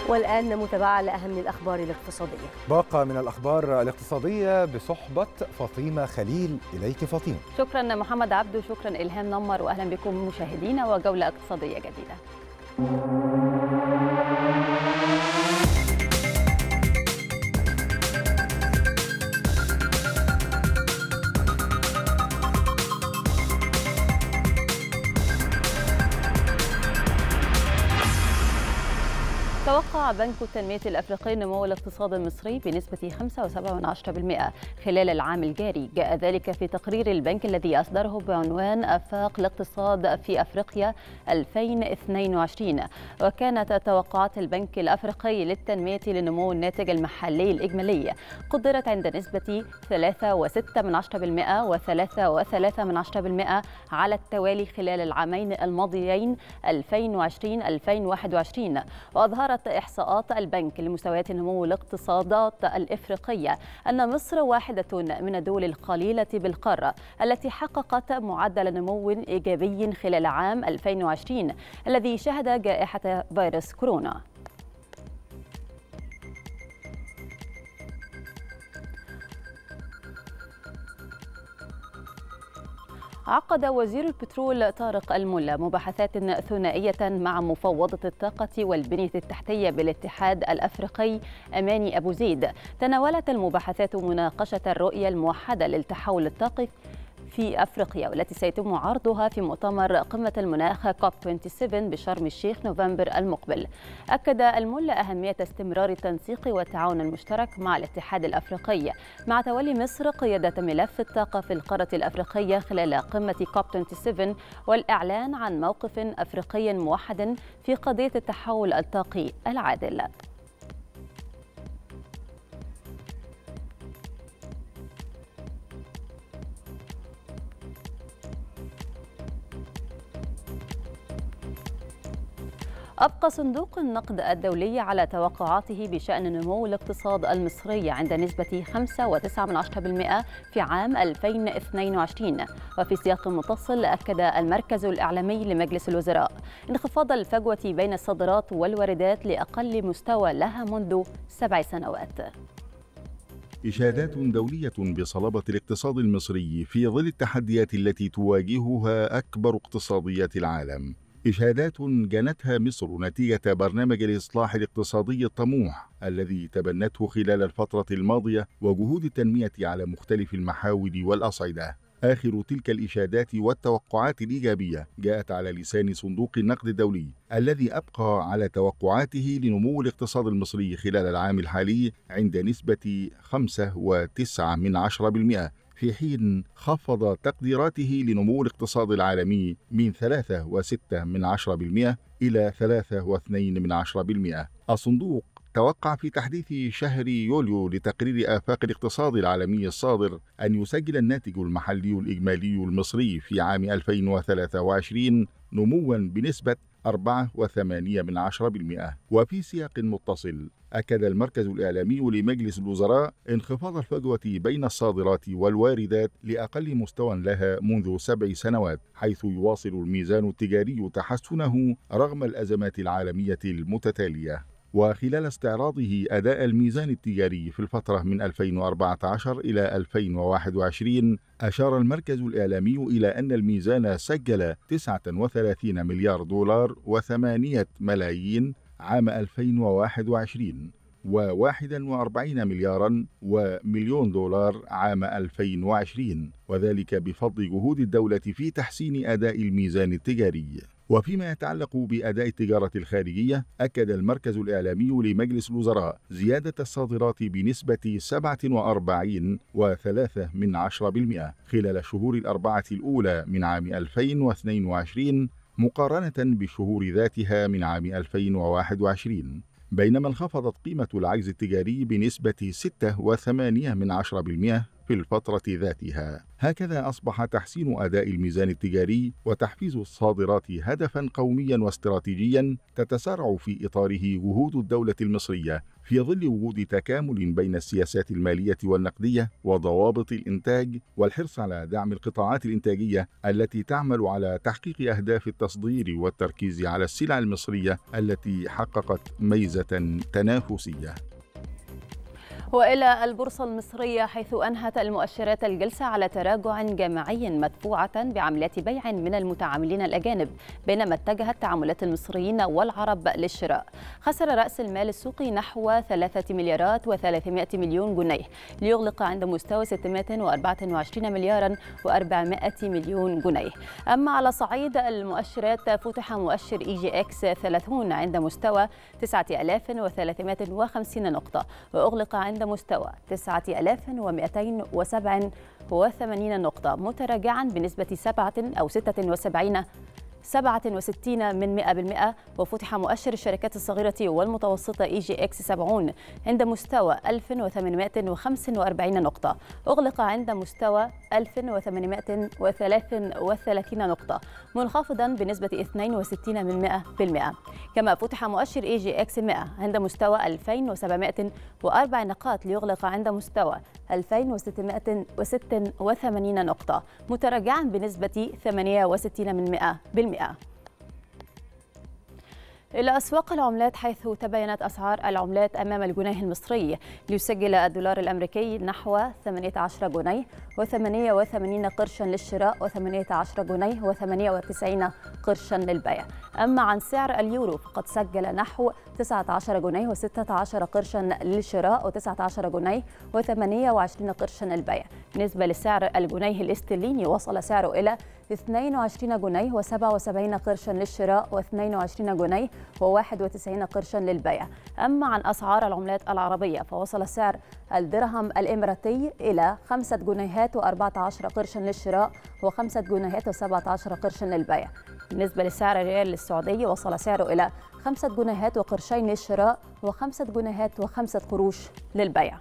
والآن متابعة لأهم الأخبار الاقتصادية. باقة من الأخبار الاقتصادية بصحبة فاطمة خليل. إليك فاطمة. شكرا محمد عبده، شكرا إلهام نمر، وأهلا بكم مشاهدينا وجولة اقتصادية جديدة. توقع بنك التنمية الأفريقي نمو الاقتصاد المصري بنسبة 5.7% خلال العام الجاري. جاء ذلك في تقرير البنك الذي أصدره بعنوان آفاق الاقتصاد في أفريقيا 2022. وكانت توقعات البنك الأفريقي للتنمية لنمو الناتج المحلي الإجمالي قدرت عند نسبة 3.6% و3.3% على التوالي خلال العامين الماضيين 2020-2021. وأظهرت إحصاءات البنك لمستويات نمو الاقتصادات الإفريقية أن مصر واحدة من الدول القليلة بالقارة التي حققت معدل نمو إيجابي خلال عام 2020 الذي شهد جائحة فيروس كورونا. عقد وزير البترول طارق الملا مباحثات ثنائية مع مفوضة الطاقة والبنية التحتية بالاتحاد الأفريقي أماني أبو زيد. تناولت المباحثات مناقشة الرؤية الموحدة للتحول الطاقي في أفريقيا والتي سيتم عرضها في مؤتمر قمة المناخ كوب 27 بشرم الشيخ نوفمبر المقبل. أكد الملا أهمية استمرار التنسيق والتعاون المشترك مع الاتحاد الأفريقي مع تولي مصر قيادة ملف الطاقة في القارة الأفريقية خلال قمة كوب 27 والإعلان عن موقف أفريقي موحد في قضية التحول الطاقي العادل. أبقى صندوق النقد الدولي على توقعاته بشأن نمو الاقتصاد المصري عند نسبة 5.9% في عام 2022. وفي سياق متصل أكد المركز الإعلامي لمجلس الوزراء انخفاض الفجوة بين الصادرات والواردات لأقل مستوى لها منذ 7 سنوات. إشادات دولية بصلابة الاقتصاد المصري في ظل التحديات التي تواجهها أكبر اقتصاديات العالم. إشادات جنتها مصر نتيجة برنامج الإصلاح الاقتصادي الطموح الذي تبنته خلال الفترة الماضية وجهود التنمية على مختلف المحاور والأصعدة. آخر تلك الإشادات والتوقعات الإيجابية جاءت على لسان صندوق النقد الدولي الذي أبقى على توقعاته لنمو الاقتصاد المصري خلال العام الحالي عند نسبة 5.9% في حين خفض تقديراته لنمو الاقتصاد العالمي من 3.6% إلى 3.2%. الصندوق توقع في تحديث شهر يوليو لتقرير آفاق الاقتصاد العالمي الصادر أن يسجل الناتج المحلي الإجمالي المصري في عام 2023 نمواً بنسبة 4.8%. وفي سياق متصل أكد المركز الإعلامي لمجلس الوزراء انخفاض الفجوة بين الصادرات والواردات لأقل مستوى لها منذ 7 سنوات، حيث يواصل الميزان التجاري تحسنه رغم الأزمات العالمية المتتالية. وخلال استعراضه أداء الميزان التجاري في الفترة من 2014 إلى 2021 أشار المركز الإعلامي إلى أن الميزان سجل 39 مليار دولار و8 ملايين عام 2021 و41 ملياراً ومليون دولار عام 2020، وذلك بفضل جهود الدولة في تحسين أداء الميزان التجاري. وفيما يتعلق بأداء التجارة الخارجية، أكد المركز الإعلامي لمجلس الوزراء زيادة الصادرات بنسبة 47.3% خلال الشهور الأربعة الأولى من عام 2022 مقارنة بالشهور ذاتها من عام 2021، بينما انخفضت قيمة العجز التجاري بنسبة 6.8% في الفترة ذاتها. هكذا أصبح تحسين أداء الميزان التجاري وتحفيز الصادرات هدفاً قومياً واستراتيجياً تتسارع في إطاره جهود الدولة المصرية في ظل وجود تكامل بين السياسات المالية والنقدية وضوابط الإنتاج والحرص على دعم القطاعات الإنتاجية التي تعمل على تحقيق أهداف التصدير والتركيز على السلع المصرية التي حققت ميزة تنافسية. وإلى البورصة المصرية، حيث أنهت المؤشرات الجلسة على تراجع جماعي مدفوعة بعملات بيع من المتعاملين الأجانب، بينما اتجهت تعاملات المصريين والعرب للشراء. خسر رأس المال السوقي نحو 3 مليارات و300 مليون جنيه ليغلق عند مستوى 624 مليارا و400 مليون جنيه. أما على صعيد المؤشرات، فتح مؤشر EGX 30 عند مستوى 9350 نقطة، وأغلق عند مستوى 9287 نقطة، متراجعا بنسبة 67%. وفتح مؤشر الشركات الصغيرة والمتوسطة EGX 70 عند مستوى 1845 نقطة، أغلق عند مستوى 1833 نقطة، منخفضا بنسبة 62%. كما فتح مؤشر EGX 100 عند مستوى 2704 نقاط، ليغلق عند مستوى 2686 نقطة، متراجعا بنسبة 68%. إلى أسواق العملات، حيث تباينت أسعار العملات أمام الجنيه المصري، ليسجل الدولار الأمريكي نحو 18 جنيه و88 قرشا للشراء و18 جنيه و98 قرشا للبيع. أما عن سعر اليورو فقد سجل نحو 19 جنيه و16 قرشا للشراء و19 جنيه و28 قرشا للبيع. بالنسبة لسعر الجنيه الاسترليني، وصل سعره إلى 22 جنيه و77 قرشا للشراء و22 جنيه و91 قرشا للبيع. أما عن أسعار العملات العربية، فوصل سعر الدرهم الإماراتي إلى 5 جنيهات و14 قرشا للشراء و5 جنيهات و17 قرشا للبيع. بالنسبة لسعر الريال السعودي، وصل سعره إلى 5 جنيهات وقرشين للشراء و5 جنيهات و5 قروش للبيع.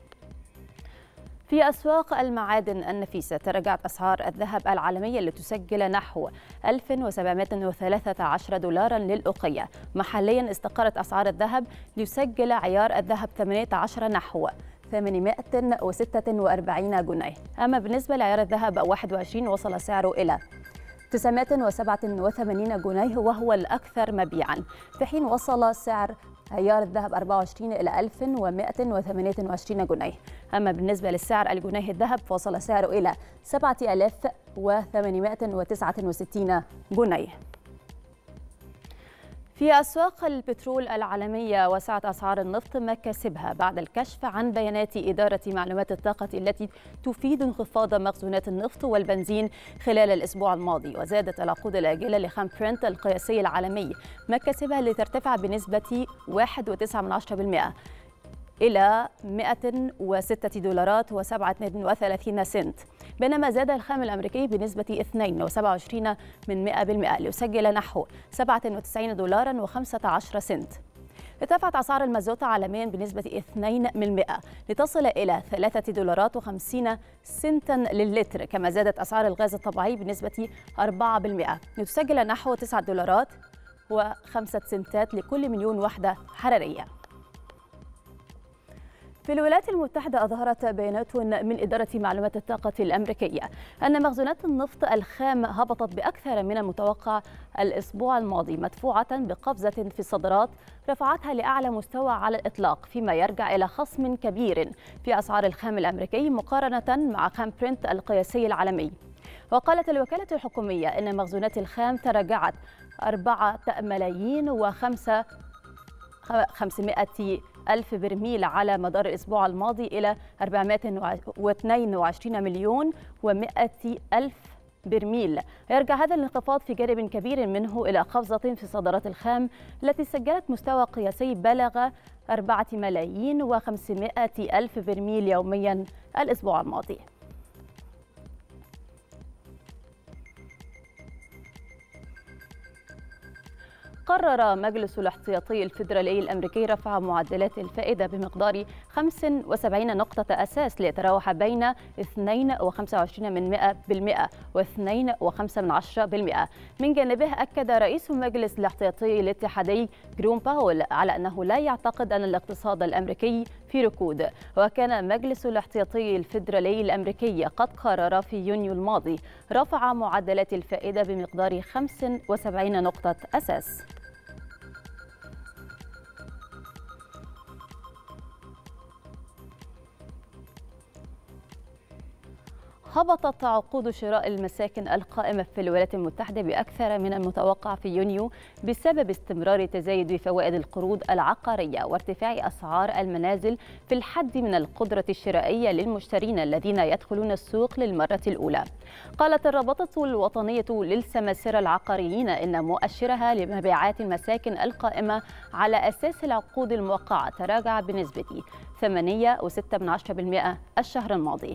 في أسواق المعادن النفيسة، تراجعت أسعار الذهب العالمية لتسجل نحو 1713 دولارا للأوقية. محليا استقرت أسعار الذهب ليسجل عيار الذهب 18 نحو 846 جنيه. أما بالنسبة لعيار الذهب 21، وصل سعره إلى 987 جنيه وهو الأكثر مبيعا، في حين وصل سعر عيار الذهب 24 إلى 1128 جنيه. أما بالنسبة للسعر الجنيه الذهب، فوصل سعره إلى 7869 جنيه. في أسواق البترول العالمية، وسعت أسعار النفط مكاسبها بعد الكشف عن بيانات إدارة معلومات الطاقة التي تفيد انخفاض مخزونات النفط والبنزين خلال الأسبوع الماضي. وزادت العقود الآجلة لخام برنت القياسي العالمي مكاسبها لترتفع بنسبة 1.9% إلى 106 دولارات و37 سنت، بينما زاد الخام الأمريكي بنسبة 2.27% ليسجل نحو 97 دولارا و15 سنت. ارتفعت أسعار المازوت عالميا بنسبة 2% لتصل إلى 3 دولارات و50 سنتا للتر، كما زادت أسعار الغاز الطبيعي بنسبة 4% لتسجل نحو 9 دولارات و5 سنتات لكل مليون وحدة حرارية. في الولايات المتحدة، أظهرت بيانات من إدارة معلومات الطاقة الأمريكية أن مخزونات النفط الخام هبطت بأكثر من المتوقع الأسبوع الماضي، مدفوعة بقفزة في الصادرات رفعتها لأعلى مستوى على الإطلاق، فيما يرجع إلى خصم كبير في أسعار الخام الأمريكي مقارنة مع خام برنت القياسي العالمي. وقالت الوكالة الحكومية أن مخزونات الخام تراجعت 4,500,000 برميل على مدار الأسبوع الماضي إلى 422 مليون و100,000 برميل. يرجع هذا الانخفاض في جانب كبير منه إلى قفزة في صادرات الخام التي سجلت مستوى قياسي بلغ 4,500,000 برميل يوميا الأسبوع الماضي. قرر مجلس الاحتياطي الفيدرالي الأمريكي رفع معدلات الفائدة بمقدار 75 نقطة أساس ليتراوح بين 2.25% و2.5%. من جانبه أكد رئيس مجلس الاحتياطي الاتحادي جيروم باول على أنه لا يعتقد أن الاقتصاد الأمريكي في ركود. وكان مجلس الاحتياطي الفيدرالي الأمريكي قد قرر في يونيو الماضي رفع معدلات الفائدة بمقدار 75 نقطة أساس. هبطت عقود شراء المساكن القائمة في الولايات المتحدة بأكثر من المتوقع في يونيو بسبب استمرار تزايد فوائد القروض العقارية وارتفاع أسعار المنازل في الحد من القدرة الشرائية للمشترين الذين يدخلون السوق للمرة الأولى. قالت الرابطة الوطنية للسماسرة العقاريين إن مؤشرها لمبيعات المساكن القائمة على أساس العقود الموقعة تراجع بنسبة 8.6% الشهر الماضي.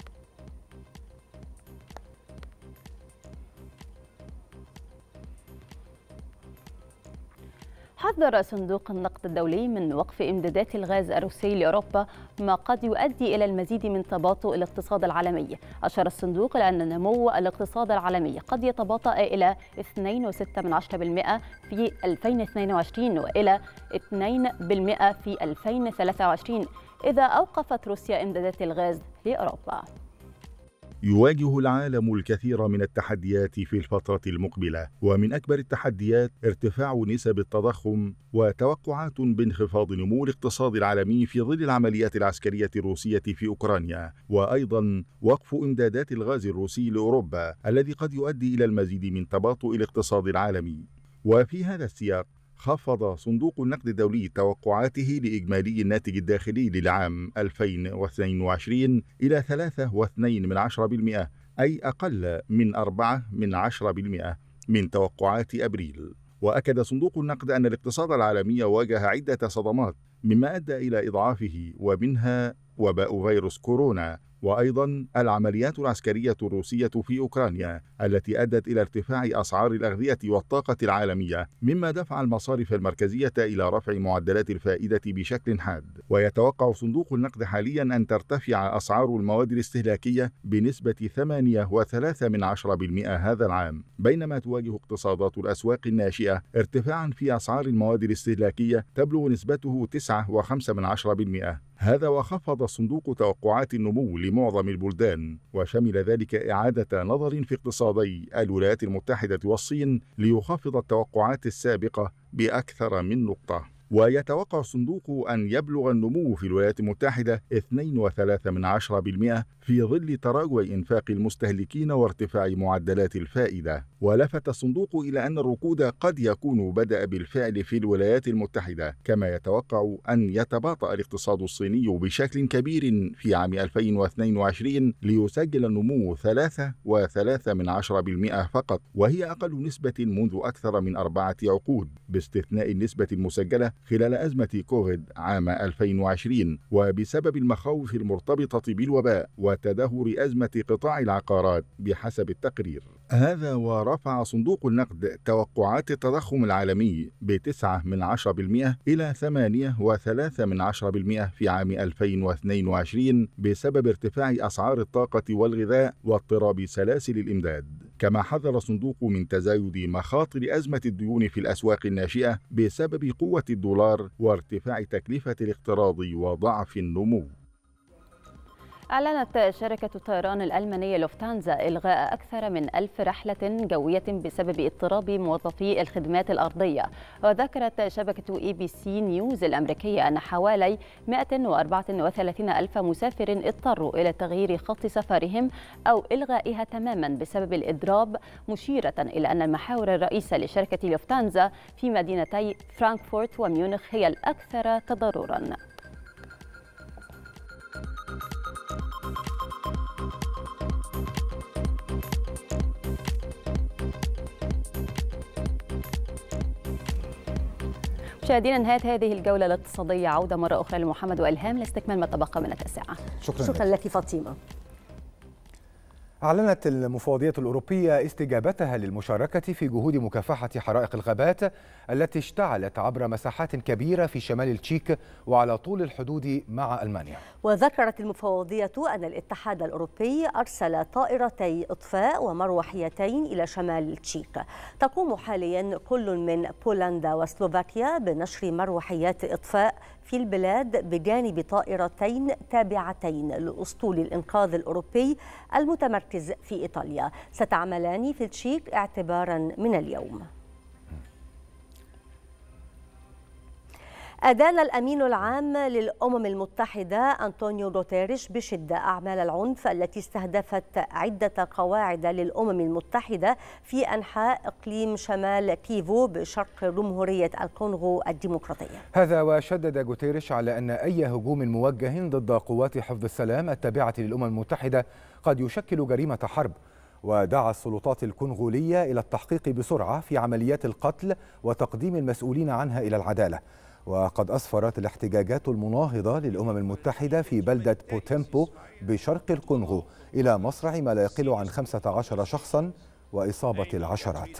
حذر صندوق النقد الدولي من وقف إمدادات الغاز الروسي لأوروبا ما قد يؤدي إلى المزيد من تباطؤ الاقتصاد العالمي. أشار الصندوق إلى أن نمو الاقتصاد العالمي قد يتباطأ إلى 2.6% في 2022 وإلى 2% في 2023 إذا أوقفت روسيا إمدادات الغاز لأوروبا. يواجه العالم الكثير من التحديات في الفترة المقبلة، ومن أكبر التحديات ارتفاع نسب التضخم وتوقعات بانخفاض نمو الاقتصاد العالمي في ظل العمليات العسكرية الروسية في أوكرانيا، وأيضا وقف إمدادات الغاز الروسي لأوروبا الذي قد يؤدي إلى المزيد من تباطؤ الاقتصاد العالمي. وفي هذا السياق خفض صندوق النقد الدولي توقعاته لإجمالي الناتج الداخلي للعام 2022 إلى 3.2%، أي أقل من 4% من توقعات أبريل. وأكد صندوق النقد أن الاقتصاد العالمي واجه عدة صدمات مما أدى إلى إضعافه، ومنها وباء فيروس كورونا، وأيضا العمليات العسكرية الروسية في أوكرانيا التي أدت إلى ارتفاع أسعار الأغذية والطاقة العالمية، مما دفع المصارف المركزية إلى رفع معدلات الفائدة بشكل حاد. ويتوقع صندوق النقد حاليا أن ترتفع أسعار المواد الاستهلاكية بنسبة 8.3% هذا العام، بينما تواجه اقتصادات الأسواق الناشئة ارتفاعا في أسعار المواد الاستهلاكية تبلغ نسبته 9.5%. هذا وخفض الصندوق توقعات النمو لمعظم البلدان، وشمل ذلك إعادة نظر في اقتصادي الولايات المتحدة والصين ليخفض التوقعات السابقة بأكثر من نقطة. ويتوقع الصندوق أن يبلغ النمو في الولايات المتحدة 2.3% في ظل تراجع إنفاق المستهلكين وارتفاع معدلات الفائدة. ولفت الصندوق إلى أن الركود قد يكون بدأ بالفعل في الولايات المتحدة، كما يتوقع أن يتباطأ الاقتصاد الصيني بشكل كبير في عام 2022 ليسجل النمو 3.3% فقط، وهي أقل نسبة منذ أكثر من 4 عقود، باستثناء النسبة المسجلة خلال أزمة كوفيد عام 2020 وبسبب المخاوف المرتبطة بالوباء وتدهور أزمة قطاع العقارات بحسب التقرير. هذا ورفع صندوق النقد توقعات التضخم العالمي ب9% إلى 8.3% في عام 2022 بسبب ارتفاع أسعار الطاقة والغذاء واضطراب سلاسل الإمداد. كما حذر الصندوق من تزايد مخاطر أزمة الديون في الأسواق الناشئة بسبب قوة الدولار وارتفاع تكلفة الاقتراض وضعف النمو. أعلنت شركة الطيران الألمانية لوفتانزا إلغاء أكثر من 1000 رحلة جوية بسبب اضطراب موظفي الخدمات الأرضية. وذكرت شبكة ABC نيوز الأمريكية أن حوالي 134 ألف مسافر اضطروا إلى تغيير خط سفرهم أو إلغائها تماما بسبب الإضراب، مشيرة إلى أن المحاور الرئيسة لشركة لوفتانزا في مدينتي فرانكفورت وميونخ هي الأكثر تضررا. مشاهدينا، نهاية هذه الجولة الاقتصادية. عودة مرة أخرى لمحمد وإلهام لاستكمال ما تبقى من التاسعة. شكرا لك فاطمة. أعلنت المفوضية الأوروبية استجابتها للمشاركة في جهود مكافحة حرائق الغابات التي اشتعلت عبر مساحات كبيرة في شمال التشيك وعلى طول الحدود مع ألمانيا. وذكرت المفوضية أن الاتحاد الأوروبي أرسل طائرتي إطفاء ومروحيتين إلى شمال التشيك. تقوم حاليا كل من بولندا وسلوفاكيا بنشر مروحيات إطفاء في البلاد بجانب طائرتين تابعتين لأسطول الإنقاذ الأوروبي المتمركز في إيطاليا ستعملان في التشيك اعتبارا من اليوم. أدان الأمين العام للأمم المتحدة أنطونيو غوتيريش بشدة أعمال العنف التي استهدفت عدة قواعد للأمم المتحدة في أنحاء إقليم شمال كيفو بشرق جمهورية الكونغو الديمقراطية. هذا وشدد غوتيريش على أن أي هجوم موجه ضد قوات حفظ السلام التابعة للأمم المتحدة قد يشكل جريمة حرب، ودعا السلطات الكونغولية إلى التحقيق بسرعة في عمليات القتل وتقديم المسؤولين عنها إلى العدالة. وقد أسفرت الاحتجاجات المناهضة للأمم المتحدة في بلدة بوتيمبو بشرق الكونغو إلى مصرع ما لا يقل عن 15 شخصا وإصابة العشرات.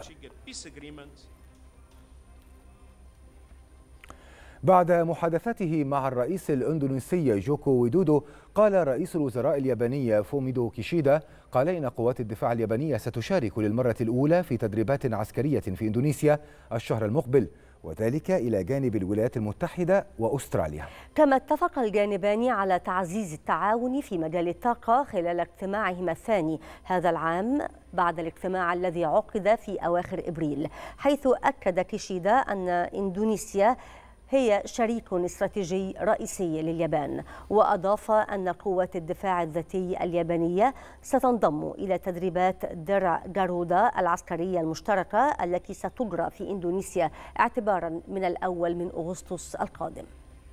بعد محادثته مع الرئيس الإندونيسي جوكو ويدودو، قال رئيس الوزراء الياباني فوميدو كيشيدا إن قوات الدفاع اليابانية ستشارك للمرة الأولى في تدريبات عسكرية في إندونيسيا الشهر المقبل، وذلك إلى جانب الولايات المتحدة وأستراليا. كما اتفق الجانبان على تعزيز التعاون في مجال الطاقة خلال اجتماعهما الثاني هذا العام بعد الاجتماع الذي عقد في أواخر إبريل، حيث أكد كيشيدا أن إندونيسيا هي شريك استراتيجي رئيسي لليابان. وأضاف أن قوات الدفاع الذاتي اليابانية ستنضم إلى تدريبات درع جارودا العسكرية المشتركة التي ستجرى في إندونيسيا اعتبارا من الأول من أغسطس القادم.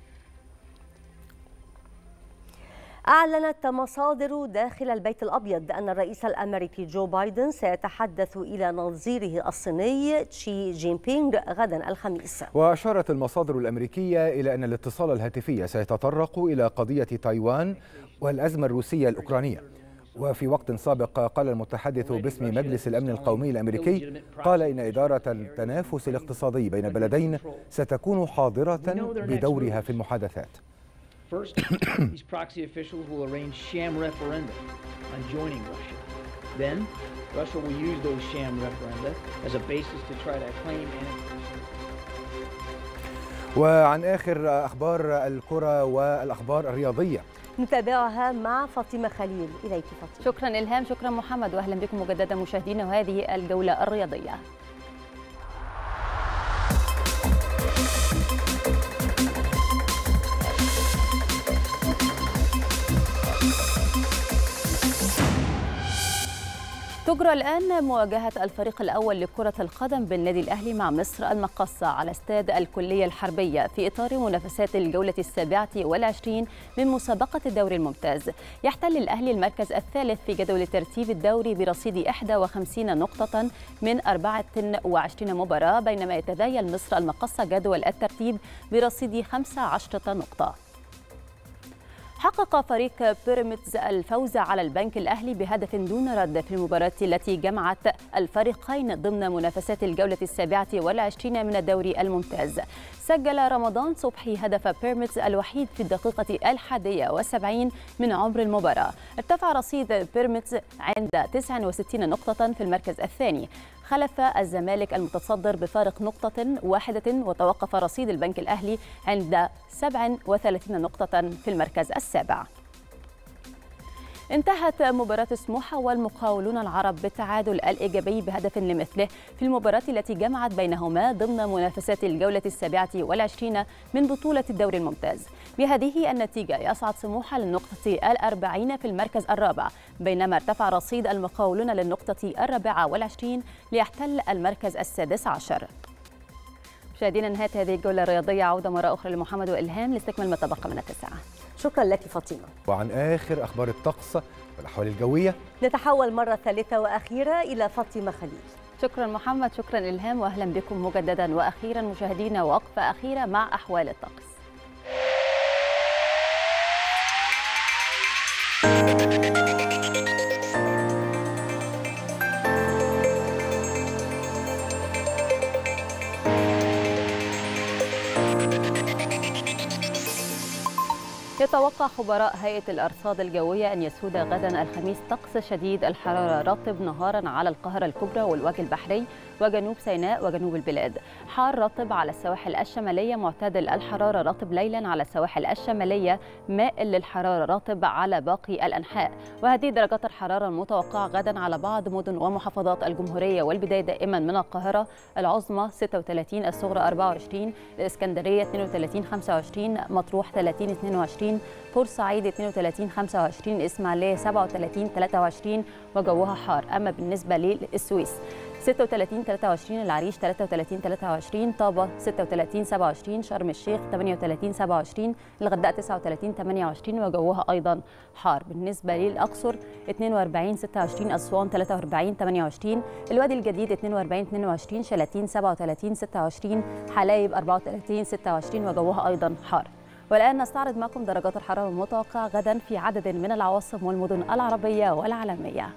أعلنت مصادر داخل البيت الأبيض أن الرئيس الأمريكي جو بايدن سيتحدث إلى نظيره الصيني شي جين بينغ غدا الخميس. وأشارت المصادر الأمريكية إلى أن الاتصال الهاتفي سيتطرق إلى قضية تايوان والأزمة الروسية الأوكرانية. وفي وقت سابق قال المتحدث باسم مجلس الأمن القومي الأمريكي إن إدارة التنافس الاقتصادي بين البلدين ستكون حاضرة بدورها في المحادثات. First, these proxy officials will arrange sham referenda on joining Russia. Then, Russia will use those sham referenda as a basis to try to claim annexation. وعن آخر أخبار الكرة والأخبار الرياضية نتابعها مع فاطمة خليل. إليك فاطمة. شكرا إلهام، شكرا محمد، وأهلا بكم مجددا مشاهدينا وهذه الجولة الرياضية. تجرى الآن مواجهة الفريق الأول لكرة القدم بالنادي الأهلي مع مصر المقاصة على استاد الكلية الحربية في إطار منافسات الجولة 27 من مسابقة الدوري الممتاز. يحتل الأهلي المركز الثالث في جدول ترتيب الدوري برصيد 51 نقطة من 24 مباراة، بينما يتذيل مصر المقاصة جدول الترتيب برصيد 15 نقطة. حقق فريق بيراميدز الفوز على البنك الأهلي بهدف دون رد في المباراة التي جمعت الفريقين ضمن منافسات الجولة 27 من الدوري الممتاز. سجل رمضان صبحي هدف بيراميدز الوحيد في الدقيقة 71 من عمر المباراة. ارتفع رصيد بيراميدز عند 69 نقطة في المركز الثاني خلف الزمالك المتصدر بفارق نقطة واحدة، وتوقف رصيد البنك الأهلي عند 37 نقطة في المركز السابع. انتهت مباراة سموحة والمقاولون العرب بالتعادل الإيجابي بهدف لمثله في المباراة التي جمعت بينهما ضمن منافسات الجولة 27 من بطولة الدوري الممتاز. بهذه النتيجة يصعد سموحة للنقطة 40 في المركز الرابع، بينما ارتفع رصيد المقاولون للنقطة 24 ليحتل المركز السادس عشر. مشاهدينا، نهاية هذه الجولة الرياضية. عودة مرة أخرى لمحمد وإلهام لاستكمال ما تبقى من التسعة. شكرا لك فاطمة. وعن آخر أخبار الطقس والأحوال الجوية نتحول مرة ثالثة وأخيرة إلى فاطمة خليل. شكرا محمد، شكرا إلهام، وأهلا بكم مجددا وأخيرا مشاهدينا، وقفة أخيرة مع أحوال الطقس. يتوقع خبراء هيئة الأرصاد الجوية أن يسود غدا الخميس طقس شديد الحرارة رطب نهارا على القاهرة الكبرى والوجه البحري وجنوب سيناء وجنوب البلاد، حار رطب على السواحل الشمالية، معتدل الحرارة رطب ليلا على السواحل الشمالية، مائل للحرارة رطب على باقي الأنحاء. وهذه درجات الحرارة المتوقعة غدا على بعض مدن ومحافظات الجمهورية، والبداية دائما من القاهرة: العظمى 36، الصغرى 24، الإسكندرية 32 25، مطروح 30 22، بورسعيد 32 25، الإسماعيلية 37 23 وجوها حار. أما بالنسبة للسويس 36 23، العريش 33 23، طابة 36 27، شرم الشيخ 38 27، الغردقة 39 28 وجوها أيضا حار. بالنسبة للأقصر 42 26، أسوان 43 28، الوادي الجديد 42 22، شلاتين 37 26، حلايب 34 26 وجوها أيضا حار. والآن نستعرض معكم درجات الحرارة المتوقعة غدا في عدد من العواصم والمدن العربية والعالمية.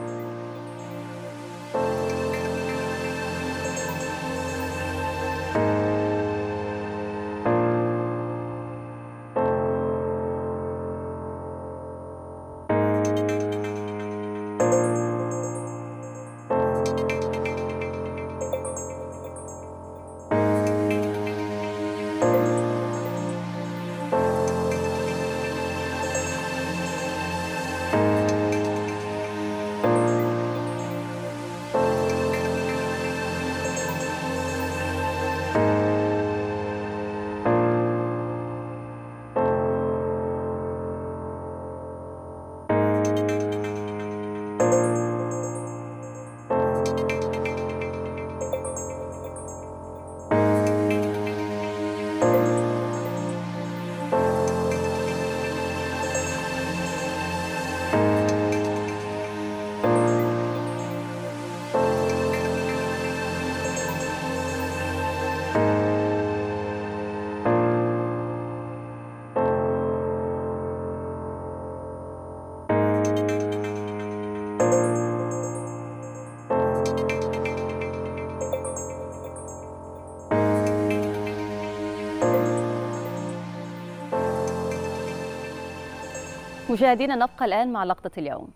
مشاهدينا نبقى الآن مع لقطة اليوم.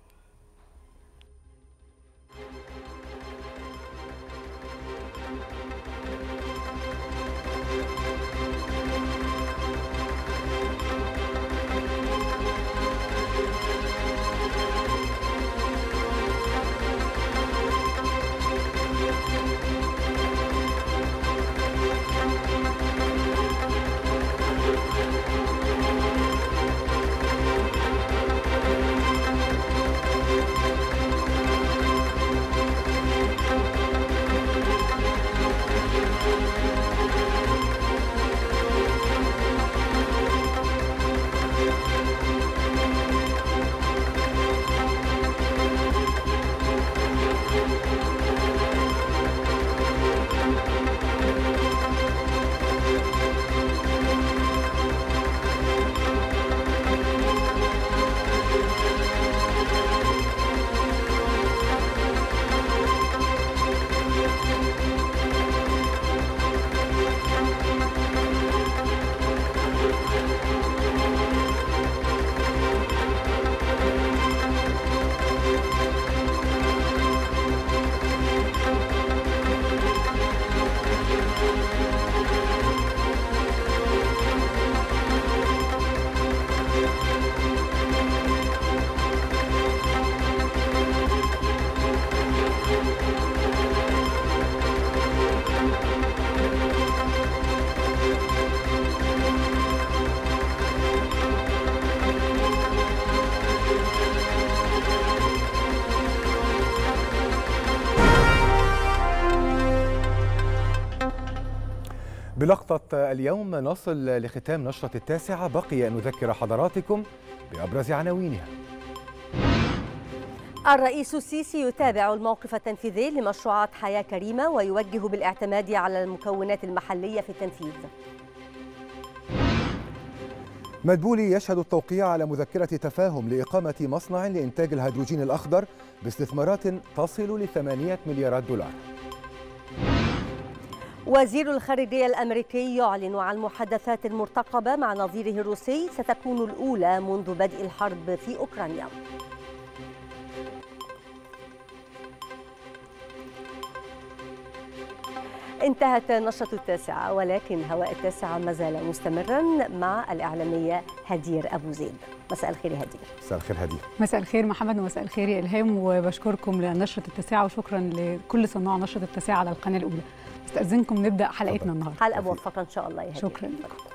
بلقطة اليوم نصل لختام نشرة التاسعة. بقي أن نذكر حضراتكم بأبرز عناوينها. الرئيس السيسي يتابع الموقف التنفيذي لمشروعات حياة كريمة ويوجه بالاعتماد على المكونات المحلية في التنفيذ. مدبولي يشهد التوقيع على مذكرة تفاهم لإقامة مصنع لإنتاج الهيدروجين الأخضر باستثمارات تصل ل8 مليارات دولار. وزير الخارجية الأمريكي يعلن عن محادثات مرتقبة مع نظيره الروسي ستكون الأولى منذ بدء الحرب في أوكرانيا. انتهت نشرة التاسعة، ولكن هواء التاسعة ما زال مستمرا مع الإعلامية هدير أبو زيد. مساء الخير يا هدير. مساء الخير هدير. مساء الخير محمد ومساء الخير يا إلهام، وبشكركم لنشرة التاسعة وشكرا لكل صناع نشرة التاسعة على القناة الأولى. استأذنكم نبدأ حلقتنا النهارده. حلقة موفقة إن شاء الله يا هدير. شكرا لكم.